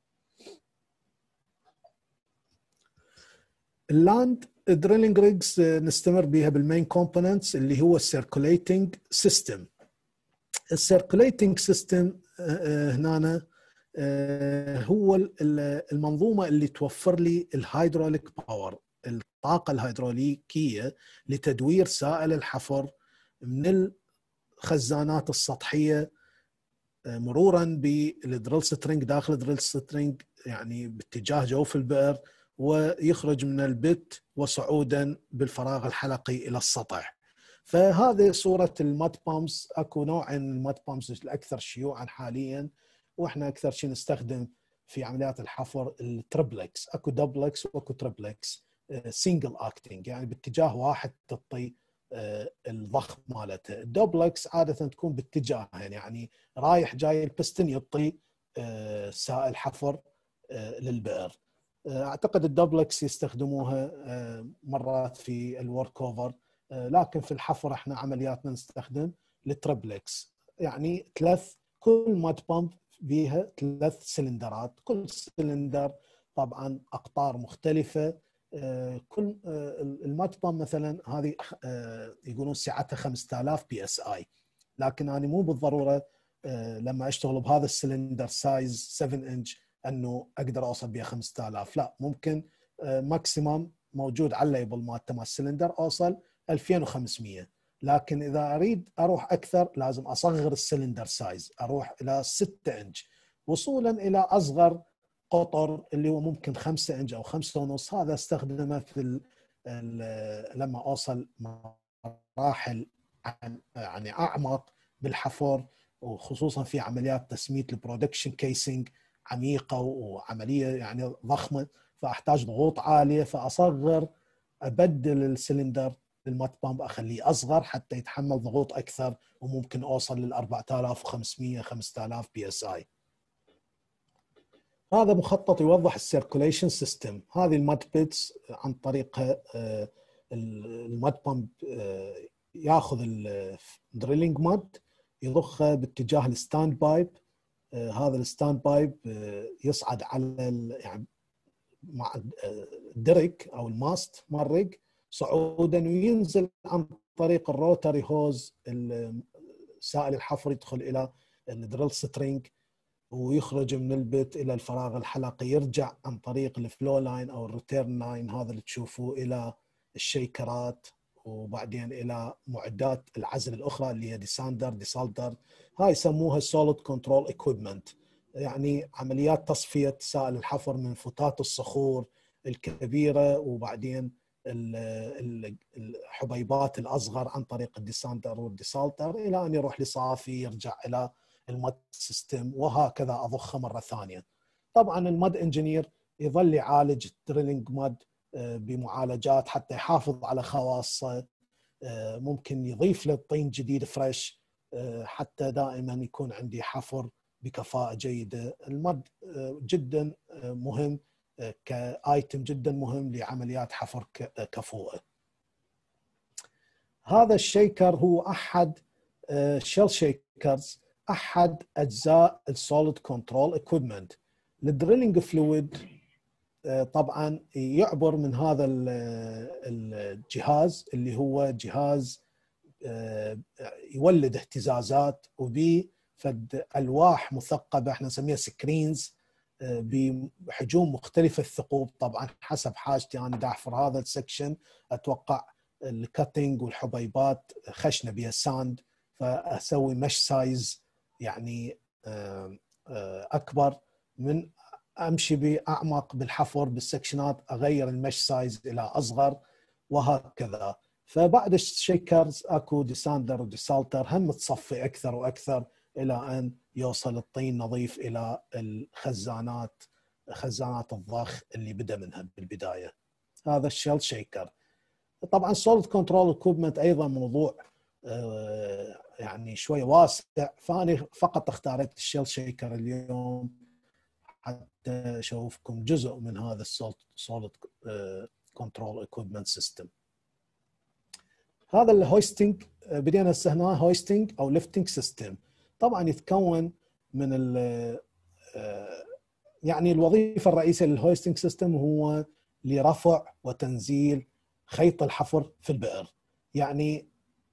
اللاند دريلينج ريجز نستمر بها بالمين كومبوننتس اللي هو السيركوليتنج سيستم. السيركوليتنج سيستم هنا هو المنظومه اللي توفر لي الهيدروليك باور، الطاقه الهيدروليكيه لتدوير سائل الحفر من الخزانات السطحيه مرورا بالدريل سترينج داخل الدريل سترينج، يعني باتجاه جوف البئر، ويخرج من البت وصعودا بالفراغ الحلقي الى السطح. فهذه صورة الماد بامز. اكو نوعين من الماد بامز الاكثر شيوعا حاليا، واحنا اكثر شيء نستخدم في عمليات الحفر التربلكس. اكو دبلكس واكو تربلكس سينجل اكتنج، يعني باتجاه واحد تعطي الضخ مالته. الدبلكس عادة تكون باتجاهين، يعني رايح جاي البستن يعطي سائل حفر للبئر. اعتقد الدبلكس يستخدموها مرات في الورك اوفر، لكن في الحفر احنا عملياتنا نستخدم التربلكس، يعني ثلاث كل ماد بامب بيها ثلاث سلندرات، كل سلندر طبعا اقطار مختلفه. كل الماد بامب مثلا هذه يقولون سعتها خمسة آلاف بي اس اي، لكن انا مو بالضروره لما اشتغل بهذا السلندر سايز سبعة انش انه اقدر اوصل بها خمسة آلاف، لا، ممكن ماكسيمم موجود على الليبل مالته مال السلندر اوصل ألفين وخمسمية. لكن اذا اريد اروح اكثر لازم اصغر السلندر سايز، اروح الى ستة انش وصولا الى اصغر قطر اللي هو ممكن خمسة انش او خمسة ونص. هذا استخدمه في ال ال لما اوصل مراحل يعني اعمق بالحفر، وخصوصا في عمليات تسميت البرودكشن كيسنج عميقه وعمليه يعني ضخمه، فاحتاج ضغوط عاليه، فاصغر ابدل السلندر للمات بامب اخليه اصغر حتى يتحمل ضغوط اكثر، وممكن اوصل لل أربعة آلاف وخمسمئة خمسة آلاف بي اس اي. هذا مخطط يوضح السيركوليشن سيستم. هذه الماد بيتس عن طريقها الماد بامب ياخذ الدريلينج ماد يضخه باتجاه الستاند بايب. هذا الستاند بايب يصعد على يعني مع الدرك او الماست مال صعودا، وينزل عن طريق الروتري هوز. سائل الحفر يدخل الى الدريل سترينج ويخرج من البت الى الفراغ الحلقي، يرجع عن طريق الفلو لاين او الريتيرن لاين هذا اللي تشوفوه الى الشيكرات، وبعدين الى معدات العزل الاخرى اللي هي ديساندر ديسالدر. هاي يسموها سوليد كنترول ايكويبمنت، يعني عمليات تصفيه سائل الحفر من فتات الصخور الكبيره، وبعدين الحبيبات الاصغر عن طريق الديساندر والديسالتر الى ان يروح لصافي يرجع الى المد سيستم، وهكذا اضخه مره ثانيه. طبعا المد انجينير يظل يعالج الدريلينج مد بمعالجات حتى يحافظ على خواصه، ممكن يضيف له طين جديد فريش حتى دائما يكون عندي حفر بكفاءه جيده. المد جدا مهم كايتم، جدا مهم لعمليات حفر كفوءه. هذا الشيكر هو احد شيل شيكرز، احد اجزاء السوليد كنترول ايكويبمنت. الدريلينج فلويد طبعا يعبر من هذا الجهاز اللي هو جهاز يولد اهتزازات، وبي فد الواح مثقبه احنا نسميها سكرينز بحجوم مختلفه الثقوب. طبعا حسب حاجتي انا دا احفر هذا السكشن، اتوقع الكاتنج والحبيبات خشنه بها ساند، فاسوي مش سايز يعني اكبر، من امشي باعمق بالحفر بالسكشنات اغير المش سايز الى اصغر وهكذا. فبعد الشيكرز اكو ديساندر وديسالتر هم تصفي اكثر واكثر الى ان يوصل الطين نظيف الى الخزانات، خزانات الضخ اللي بدا منها بالبدايه. هذا الشيل شيكر. طبعا سوليد كنترول اكويبمنت ايضا موضوع يعني شوي واسع، فانا فقط اختارت الشيل شيكر اليوم حتى اشوفكم جزء من هذا السوليد كنترول اكويبمنت سيستم. هذا الهويستنج بدينا هسه هنا هويستنج او ليفتنج سيستم. طبعا يتكون من ال يعني الوظيفه الرئيسيه للهويستنج سيستم هو لرفع وتنزيل خيط الحفر في البئر. يعني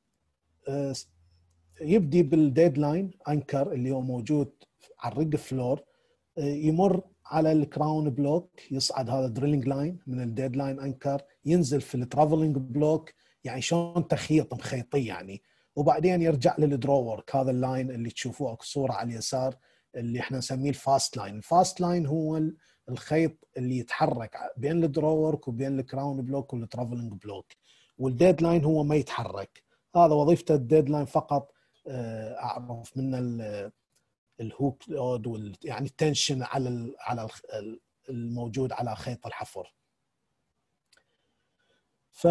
يبدي بالديدلاين انكر اللي هو موجود على الريج فلور، يمر على الكراون بلوك، يصعد هذا دريلينج لاين من الديدلاين انكر، ينزل في الترافلينج بلوك يعني شلون تخيط مخيطي يعني، وبعدين يرجع للدرورك. هذا اللاين اللي تشوفوه اكو صوره على اليسار اللي احنا نسميه الفاست لاين. الفاست لاين هو الخيط اللي يتحرك بين الدرورك وبين الكراون بلوك والترافلينج بلوك، والديد لاين هو ما يتحرك. هذا وظيفته الديد لاين فقط اعرف منه الهوك لود وال يعني التنشن على ال على الموجود على خيط الحفر. ف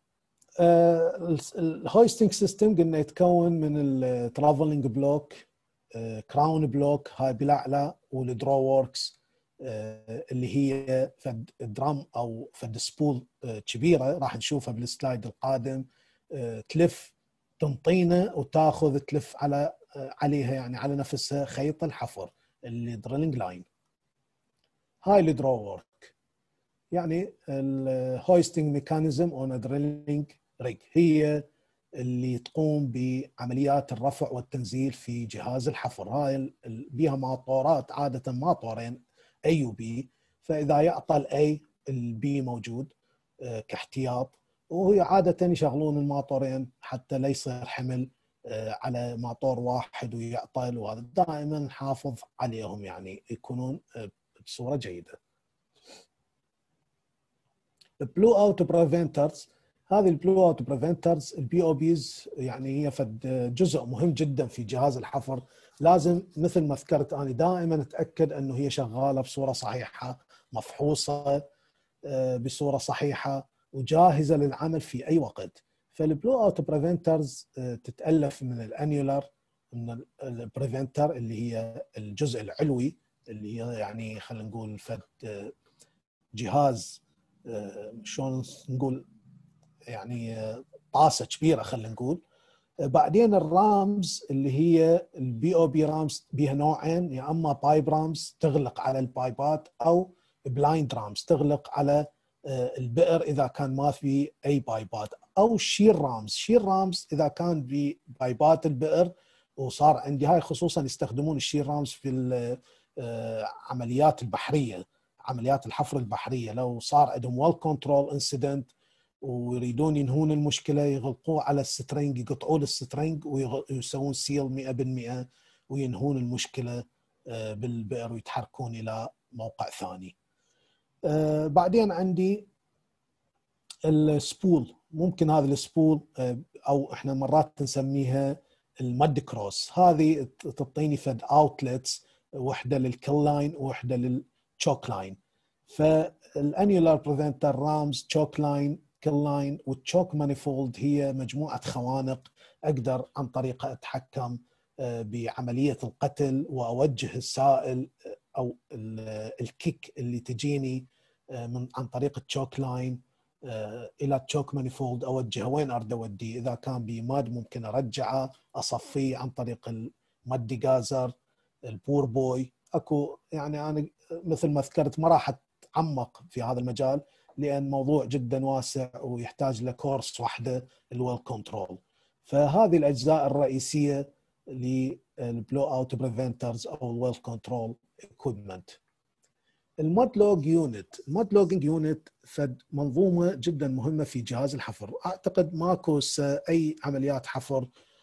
الهويستنج سيستم قلنا يتكون من الترافلينج بلوك، كراون بلوك هاي بالاعلى، والدرو ووركس اللي هي فد درام او فد سبول كبيره راح نشوفها بالسلايد القادم، تلف تنطينه وتاخذ تلف على عليها يعني على نفسها خيط الحفر اللي دريلينج لاين. هاي الدرو وورك يعني الهويستنج ميكانيزم اون دريلينج ريج، هي اللي تقوم بعمليات الرفع والتنزيل في جهاز الحفر. هاي بيها ماطورات عاده ماطورين اي وبي، فاذا يعطل اي البي موجود كاحتياط، وهي عادة يشغلون الماطورين حتى لا يصير حمل على ماطور واحد ويعطل، وهذا دائما نحافظ عليهم يعني يكونون بصورة جيدة. البلو اوت بريفنترز، هذه البلو اوت بريفنترز البي او بيز يعني هي فد جزء مهم جدا في جهاز الحفر. لازم مثل ما ذكرت انا دائما اتاكد انه هي شغاله بصوره صحيحه، مفحوصه بصوره صحيحه وجاهزه للعمل في اي وقت. فالبلو اوت بريفنترز تتالف من الانيولار، من البريفنتر اللي هي الجزء العلوي اللي هي يعني خلينا نقول فد جهاز شلون نقول يعني طاسه كبيره خلينا نقول. بعدين الرامز اللي هي البي او بي رامز بيها نوعين، يا اما بايب رامز تغلق على البايبات او بلايند رامز تغلق على البئر اذا كان ما في اي بايبات، او شير رامز. شير رامز اذا كان ببايبات البئر وصار عندي هاي خصوصا يستخدمون الشير رامز في العمليات البحريه، عمليات الحفر البحريه. لو صار عندهم ويل كنترول انسيدنت ويريدون ينهون المشكله يغلقوه على السترنج، يقطعون السترنج ويسوون سيل مئة بالمئة وينهون المشكله بالبئر ويتحركون الى موقع ثاني. بعدين عندي السبول. ممكن هذا السبول او احنا مرات نسميها المد كروس، هذه تعطيني فد اوتلتس، وحده للكل لاين وحده للتشوك لاين. فالانيولار بريفنتر رامز، تشوك لاين، كل لاين والتشوك مانيفولد هي مجموعه خوانق اقدر عن طريقها اتحكم بعمليه القتل واوجه السائل او الكيك اللي تجيني من عن طريق التشوك لاين الى التشوك مانيفولد، اوجهه وين اريد اوديه. اذا كان بماد ممكن ارجعه اصفيه عن طريق المد جازر، البور بوي. اكو يعني انا مثل ما ذكرت ما راح اتعمق في هذا المجال لان موضوع جدا واسع ويحتاج لكورس واحده الويل كنترول. فهذه الاجزاء الرئيسيه للبلو اوت بريفنترز او الويل كنترول اكويبمنت. المود لوج يونت، المود لوجينج يونت فد منظومه جدا مهمه في جهاز الحفر. اعتقد ماكو اي عمليات حفر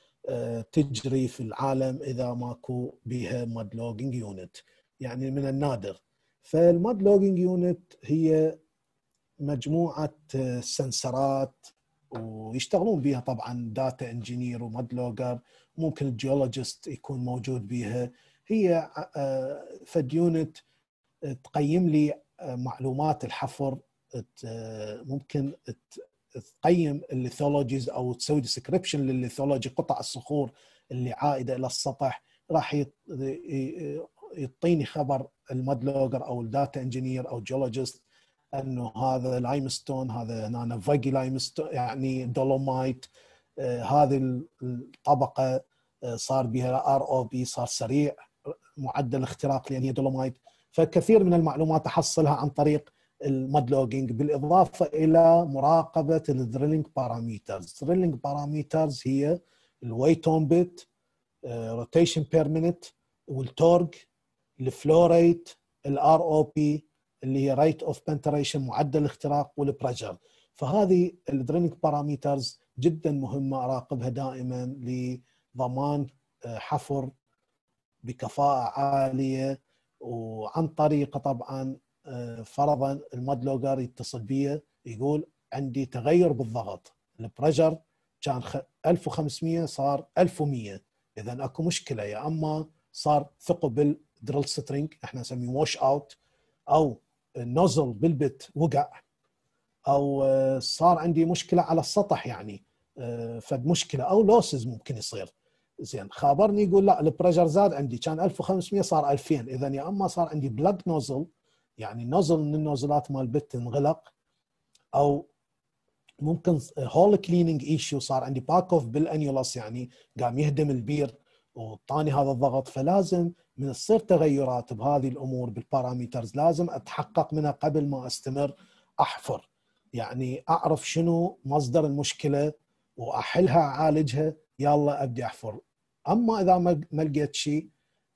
تجري في العالم اذا ماكو بها مود لوجينج يونت، يعني من النادر. فالمود لوجينج يونت هي مجموعه سنسرات ويشتغلون بها طبعا داتا انجينير ومود لوجر، ممكن الجيولوجيست يكون موجود بها. هي فد يونت تقيم لي معلومات الحفر، ممكن تقيم الليثولوجيز او تسوي ديسكريبشن للليثولوجي، قطع الصخور اللي عائده الى السطح. راح يعطيني خبر المود لوجر او الداتا انجينير او جيولوجيست انه هذا لايمستون، هذا هنا فاجي لايمستون يعني دولومايت، آه هذه الطبقه آه صار بها ار او بي، صار سريع معدل اختراق لان هي دولومايت. فكثير من المعلومات احصلها عن طريق المود لوجينج، بالاضافه الى مراقبه الدريلينج باراميترز. دريلينج باراميترز هي الويت اون بيت، روتيشن بير مينيت، والتورك، الفلو ريت، الار او بي اللي هي ريت اوف بنتريشن معدل الاختراق، والبريشر. فهذه الدريلينج باراميترز جدا مهمه اراقبها دائما لضمان حفر بكفاءه عاليه. وعن طريقه طبعا فرضا المود لوجر يتصل بي يقول عندي تغير بالضغط، البريشر كان ألف وخمسمئة صار ألف ومئة، اذا اكو مشكله، يا اما صار ثقب بالدريل سترينج احنا نسميه واش اوت، او النوزل بالبت وقع، او صار عندي مشكله على السطح يعني فد مشكله، او لوسز ممكن يصير. زين خابرني يقول لا البريشر زاد عندي، كان ألف وخمسمئة صار ألفين، اذا يا اما صار عندي بلاك نوزل يعني نوزل من النوزلات مال البت انغلق، او ممكن هول كليننج ايشيو، صار عندي باك اوف بالانيولس يعني قام يهدم البير وطاني هذا الضغط. فلازم من تصير تغيرات بهذه الامور بالباراميترز لازم اتحقق منها قبل ما استمر احفر، يعني اعرف شنو مصدر المشكله واحلها اعالجها يلا ابدي احفر. اما اذا ما لقيت شيء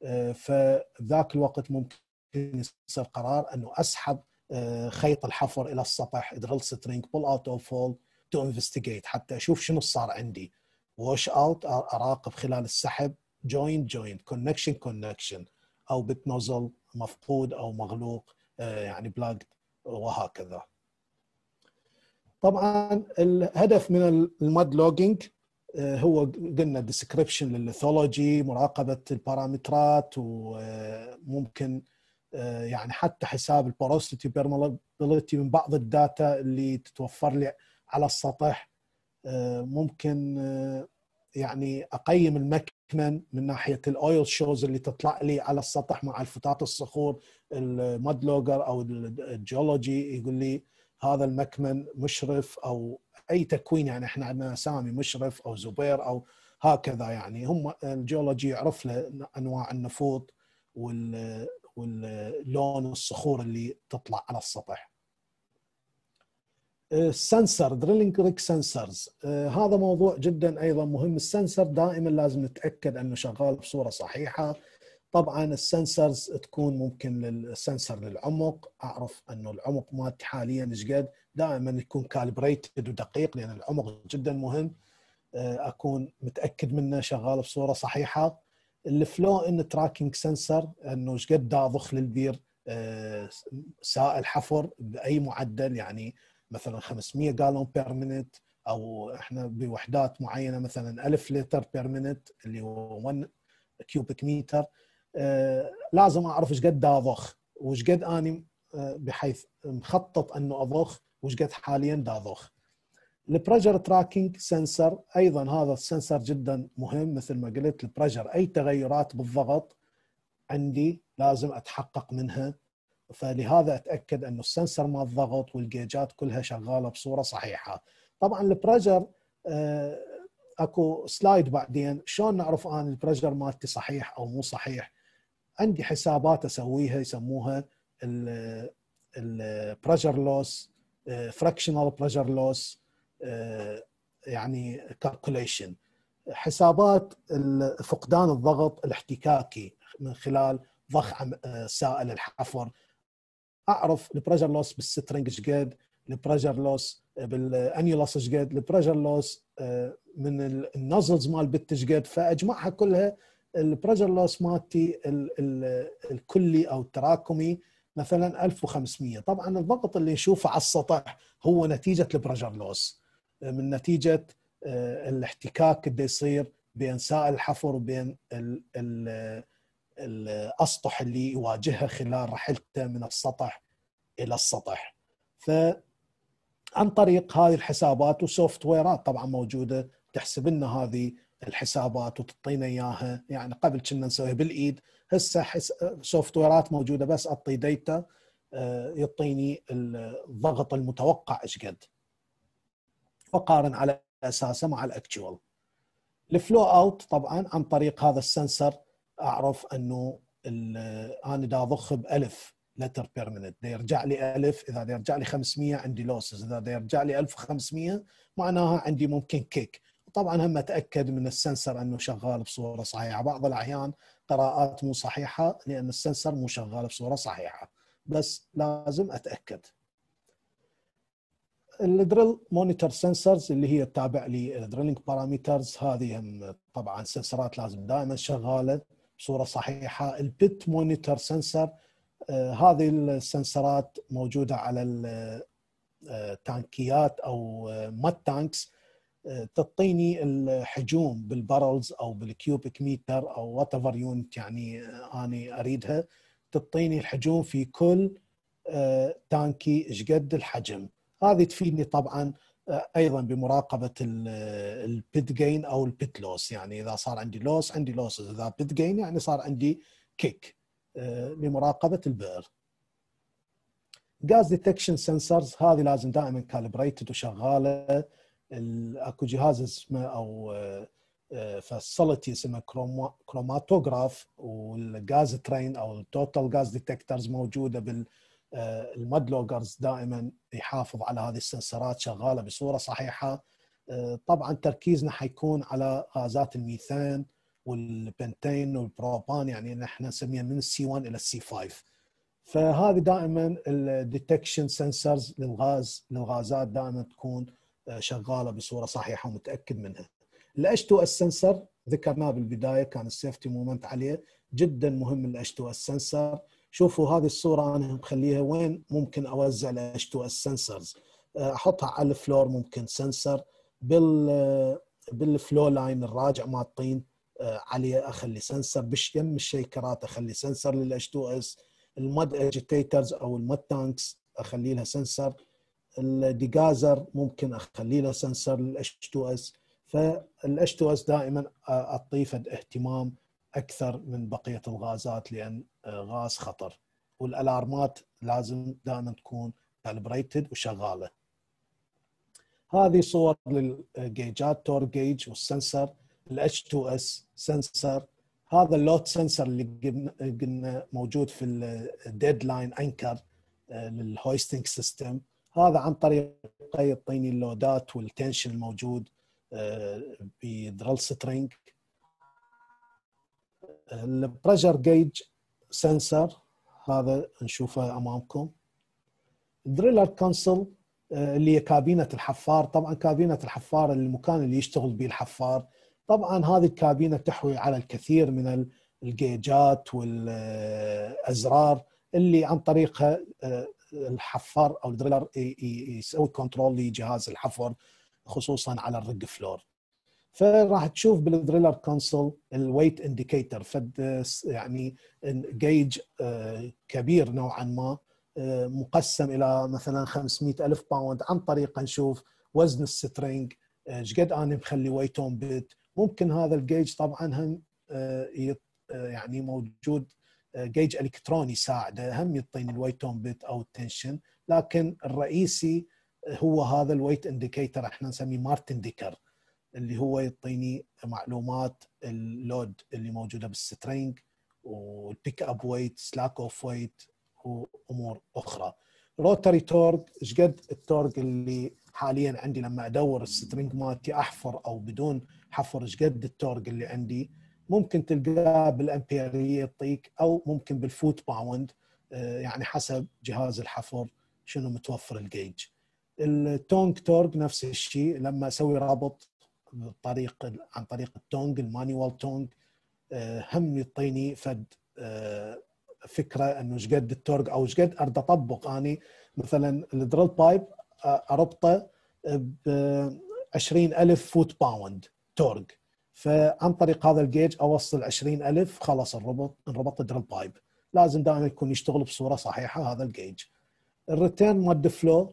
فذاك الوقت ممكن يصير قرار انه اسحب خيط الحفر الى السطح، دريل سترينج، بول اوت او فول، تو انفستيجيت حتى اشوف شنو صار عندي. واش اوت اراقب خلال السحب، جوين جوين، كونكشن كونكشن، او بت نوزل مفقود او مغلوق يعني بلاج وهكذا. طبعا الهدف من المود لوجينج هو قلنا ديسكريبشن للليثولوجي، مراقبه البارامترات، وممكن يعني حتى حساب البوروسيتي بيرمابيليتي من بعض الداتا اللي تتوفر لي على السطح. ممكن يعني اقيم المكمن من ناحيه الاويل شوز اللي تطلع لي على السطح مع الفتات الصخور. المود لوجر او الجيولوجي يقول لي هذا المكمن مشرف او اي تكوين، يعني احنا عندنا اسامي مشرف او زبير او هكذا، يعني هم الجيولوجي يعرف له انواع النفوط وال واللون الصخور اللي تطلع على السطح. السنسر دريلينج ريج سنسرز هذا موضوع جدا ايضا مهم. السنسر دائما لازم نتاكد انه شغال بصوره صحيحه. طبعا السنسرز تكون ممكن للسنسر للعمق، اعرف انه العمق مالتي حاليا ايش قد، دائما يكون كالبريتد ودقيق لان العمق جدا مهم، اكون متاكد منه شغال بصوره صحيحه. الفلو ان تراكنج سنسر انه ايش قد ضخ للبير سائل حفر باي معدل، يعني مثلا خمسمية جالون بير مينت، او احنا بوحدات معينه مثلا ألف لتر بير مينت اللي هو واحد كيوبيك متر. آه لازم اعرف ايش قد اضخ وايش قد اني آه بحيث مخطط انه اضخ وايش قد حاليا دا اضخ. البريشر تراكنج سنسر ايضا هذا السنسر جدا مهم، مثل ما قلت البريشر اي تغيرات بالضغط عندي لازم اتحقق منها، فلهذا اتاكد انه السنسر مال الضغط والجيجات كلها شغاله بصوره صحيحه. طبعا البريشر آه اكو سلايد بعدين شلون نعرف ان البريشر مالتي صحيح او مو صحيح. عندي حسابات اسويها يسموها البريشر لوس، فراكشنال بريشر لوس، يعني كالكوليشن، حسابات فقدان الضغط الاحتكاكي من خلال ضخ سائل الحفر. اعرف البريشر لوس بالسترنج ايش قد، البريشر لوس بالانيولوس ايش قد، البريشر لوس من النوزلز مال بت ايش قد، فاجمعها كلها. البريشر لوس مالتي الكلي او التراكمي مثلا ألف وخمسمية. طبعا الضغط اللي نشوفه على السطح هو نتيجه البريشر لوس، من نتيجه الاحتكاك اللي يصير بين سائل الحفر وبين ال ال الاسطح اللي يواجهها خلال رحلته من السطح الى السطح. فعن طريق هذه الحسابات وسوفت ويرات طبعا موجوده تحسب لنا هذه الحسابات وتعطينا اياها، يعني قبل كنا نسويها بالايد، هسه سوفت ويرات موجوده بس اعطي ديتا يعطيني الضغط المتوقع ايش قد، وقارن على اساسه مع الاكتوال. الفلو اوت طبعا عن طريق هذا السنسر اعرف انه انا دا اضخ بألف لتر بير مينت، دا يرجع لي ألف، اذا دا يرجع لي خمسمية عندي لوسز، اذا دا يرجع لي ألف وخمسمية معناها عندي ممكن كيك. طبعا هم اتاكد من السنسر انه شغال بصوره صحيحه. بعض الاحيان قراءات مو صحيحه لان السنسر مو شغال بصوره صحيحه، بس لازم اتاكد. الدريل مونيتور سنسرز اللي هي تابع لي دريلينج بارامترز، هذه هم طبعا سنسرات لازم دائما شغاله بصوره صحيحه. البيت مونيتور سنسر آه هذه السنسرات موجوده على التانكيات او مات تانكس، آه تعطيني الحجوم بالبارلز او بالكيوبيك متر او وات ايفر يونت يعني انا اريدها، تعطيني الحجوم في كل آه تانكي ايش قد الحجم. هذه تفيدني طبعا ايضا بمراقبه البيت جين او البيت لوس، يعني اذا صار عندي لوس عندي لوس، اذا بيت جين يعني صار عندي كيك لمراقبه البئر. جاز ديتكشن سنسرز هذه لازم دائما كالبريتد وشغاله. اكو جهاز اسمه او فاسيلتي اسمه كروماتوغراف، والجاز ترين او التوتال جاز ديتكترز موجوده بال المود لوجرز، دائما يحافظ على هذه السنسرات شغاله بصوره صحيحه. طبعا تركيزنا حيكون على غازات الميثان والبنتين والبروبان، يعني نحن نسميها من السي واحد الى السي خمسة. فهذه دائما الديتكشن سنسرز للغاز للغازات دائما تكون شغاله بصوره صحيحه ومتاكد منها. الاتش تو اس سنسر ذكرناه بالبدايه، كان السيفتي مومنت عليه جدا مهم. الاتش تو اس سنسر، شوفوا هذه الصوره انا مخليها وين ممكن اوزع الاتش تو اس سنسرز. احطها على الفلور، ممكن سنسر بال بالفلو لاين الراجع مال الطين عليه اخلي سنسر، بيم الشيكرات اخلي سنسر للاتش تو اس، المد اجيتيترز او المد تانكس اخلي لها سنسر، الديجازر ممكن اخلي له سنسر للاتش تو اس. فالاتش تو اس دائما اعطيه اهتمام اكثر من بقيه الغازات، لان غاز خطر، والالارمات لازم دائما تكون كالبريتد وشغاله. هذه صور للجيجات، تور جيج والسنسر، الاتش تو اس سنسر. هذا اللود سنسر اللي قلنا موجود في الديد لاين انكر للهويستنج سيستم، هذا عن طريق يعطيني اللودات والتنشن الموجود بدرل سترينج. البريشر جيج سنسر هذا نشوفه امامكم. دريلر كونسول اللي هي كابينه الحفار، طبعا كابينه الحفار المكان اللي يشتغل به الحفار. طبعا هذه الكابينه تحوي على الكثير من الجيجات والازرار اللي عن طريقها الحفار او الدريلر يسوي كنترول لجهاز الحفر، خصوصا على الرج فلور. فراح تشوف بالدريلر كونسول الويت انديكيتر، فد يعني جيج كبير نوعا ما، مقسم الى مثلا خمسمئة ألف باوند، عن طريق نشوف وزن السترينج ايش قد انا مخلي ويتون بيت. ممكن هذا الجيج طبعا هم يعني موجود جيج الكتروني يساعده، هم يعطيني الويتون بيت او التنشن، لكن الرئيسي هو هذا الويت انديكيتر، احنا نسميه مارتن ديكر، اللي هو يعطيني معلومات اللود اللي موجوده بالسترينج والبيك اب ويت، سلاك اوف ويت وامور اخرى. روتري تورك، ايش قد التورك اللي حاليا عندي لما ادور السترينج مالتي احفر او بدون حفر، ايش قد التورك اللي عندي. ممكن تلقاه بالامبيريه يعطيك، او ممكن بالفوت باوند، يعني حسب جهاز الحفر شنو متوفر الجيج. التونج تورك نفس الشيء، لما اسوي رابط بالطريق عن طريق التونج المانيوال تونج، هم يعطيني فد فكره انه ايش قد التورك، او ايش قد اريد اطبق اني مثلا الدريل بايب اربطه ب عشرين ألف فوت باوند تورك، فعن طريق هذا الجيج اوصل عشرين ألف، خلاص الربط انربط الدريل بايب. لازم دائما يكون يشتغل بصوره صحيحه هذا الجيج. الريتيرن مود فلو،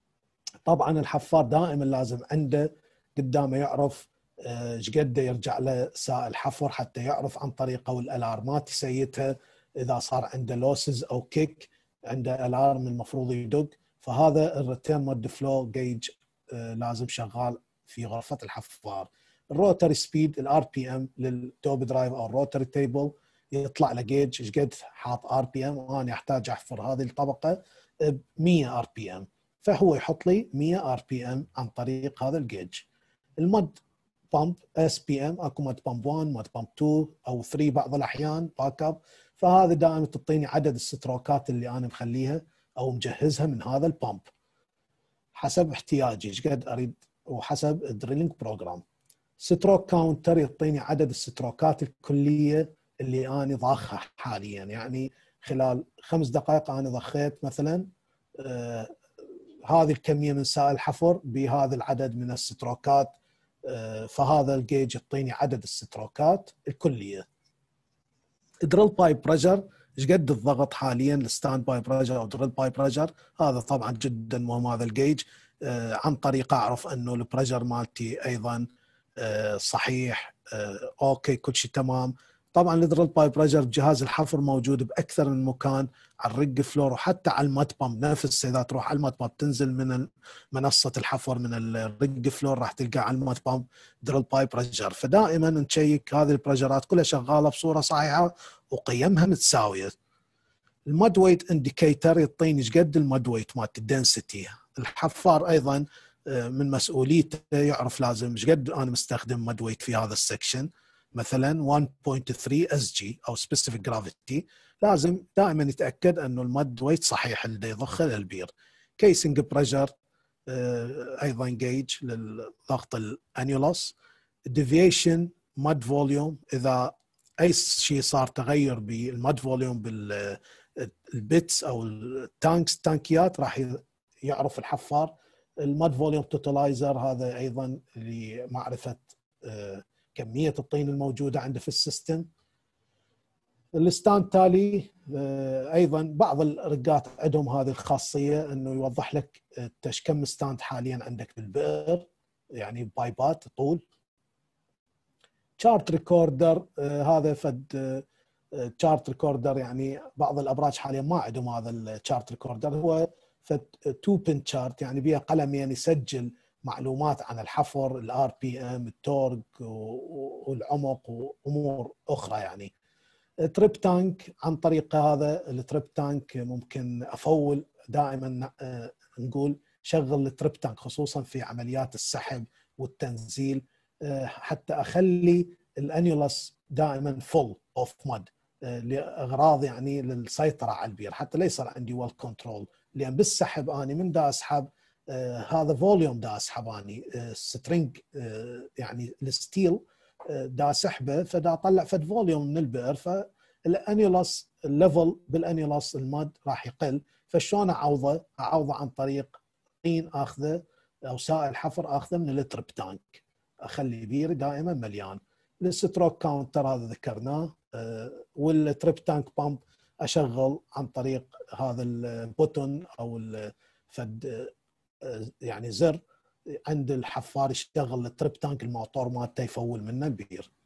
طبعا الحفار دائما لازم عنده قدامه يعرف ايش قد يرجع له سائل حفر، حتى يعرف عن طريقه والالارمات يسيتها اذا صار عنده لوسز او كيك، عنده الارم المفروض يدق. فهذا الريتيرن مود فلو جيج لازم شغال في غرفه الحفار. الروتري سبيد، الار بي ام للتوب درايف او الروتري تيبل، يطلع له جيج ايش قد حاط ار بي ام، وانا احتاج احفر هذه الطبقه ب مئة ار بي ام، فهو يحط لي مئة ار بي ام عن طريق هذا الجيج. المد بامب اس بي ام، اكو مد بامب واحد، مد بامب اثنين او ثلاثة بعض الاحيان باك اب، فهذا دائما تعطيني عدد الستروكات اللي انا مخليها او مجهزها من هذا البامب حسب احتياجي ايش قد اريد وحسب الدريلينج بروجرام. ستروك كاونتر يعطيني عدد الستروكات الكليه اللي انا ضاخها حاليا، يعني خلال خمس دقائق انا ضخيت مثلا آه هذه الكميه من سائل الحفر بهذا العدد من الستروكات، آه فهذا الجيج يعطيني عدد الستروكات الكليه. دريل بايب بريشر، ايش قد الضغط حاليا، الستاند باي بريشر او دريل باي بريشر، هذا طبعا جدا مهم هذا الجيج، آه عن طريق اعرف انه البريشر مالتي ايضا آه صحيح، آه اوكي كل شيء تمام. طبعا الدريل باي بريشر بجهاز الحفر موجود باكثر من مكان، على الرج فلور وحتى على المات بامب نفسه، اذا تروح على المات بامب تنزل من منصه الحفر من الرج فلور راح تلقى على المات بامب دريل باي بريشر. فدائما نشيك هذه البريشرات كلها شغاله بصوره صحيحه وقيمها متساويه. المد ويت انديكيتر يعطيني ايش قد المد ويت مالت الدنسيتي. الحفار ايضا من مسؤوليته يعرف لازم ايش قد انا مستخدم مد ويت في هذا السكشن، مثلا واحد فاصلة ثلاثة اس جي او سبيسيفيك جرافيتي، لازم دائما يتاكد انه المد ويت صحيح اللي يضخه للبير. كيسنج بريشر، ايضا جيج للضغط الانيولوس. ديفيشن ماد فوليوم، اذا اي شيء صار تغير بالماد فوليوم بالبيتس او التانكس تانكيات راح يعرف الحفار. الماد فوليوم توتالايزر هذا ايضا لمعرفه كميه الطين الموجوده عنده في السيستم. الستاند تالي ايضا بعض الرقات عندهم هذه الخاصيه انه يوضح لك ايش كم ستاند حاليا عندك بالبئر، يعني بايبات طول. شارت ريكوردر، هذا فد شارت ريكوردر، يعني بعض الابراج حاليا ما عندهم هذا الشارت ريكوردر، هو فد تو بن شارت، يعني بها قلمين يسجل معلومات عن الحفر، الار بي ام، التورك والعمق وامور اخرى. يعني تريب تانك، عن طريق هذا التريب تانك ممكن افول دائما نقول شغل التريب تانك خصوصا في عمليات السحب والتنزيل، حتى اخلي الانيولس دائما فول اوف ماد لاغراض يعني للسيطره على البير، حتى لا يصير عندي ويل كنترول. لان بالسحب اني من دا اسحب آه هذا فوليوم دا اسحب اني آه سترينج آه يعني الستيل آه دا اسحبه، فدا اطلع فد فوليوم من البئر، فالانيولس الليفل بالانيولس الماد راح يقل. فشلون اعوضه؟ اعوضه عن طريق طين اخذه او سائل حفر اخذه من التريب تانك، اخلي بير دائما مليان. الستروك كاونتر هذا ذكرناه، والتريب تانك بامب اشغل عن طريق هذا البوتون او الفد يعني زر عند الحفار يشتغل التريب تانك، الموتور مالته يفول منه البير.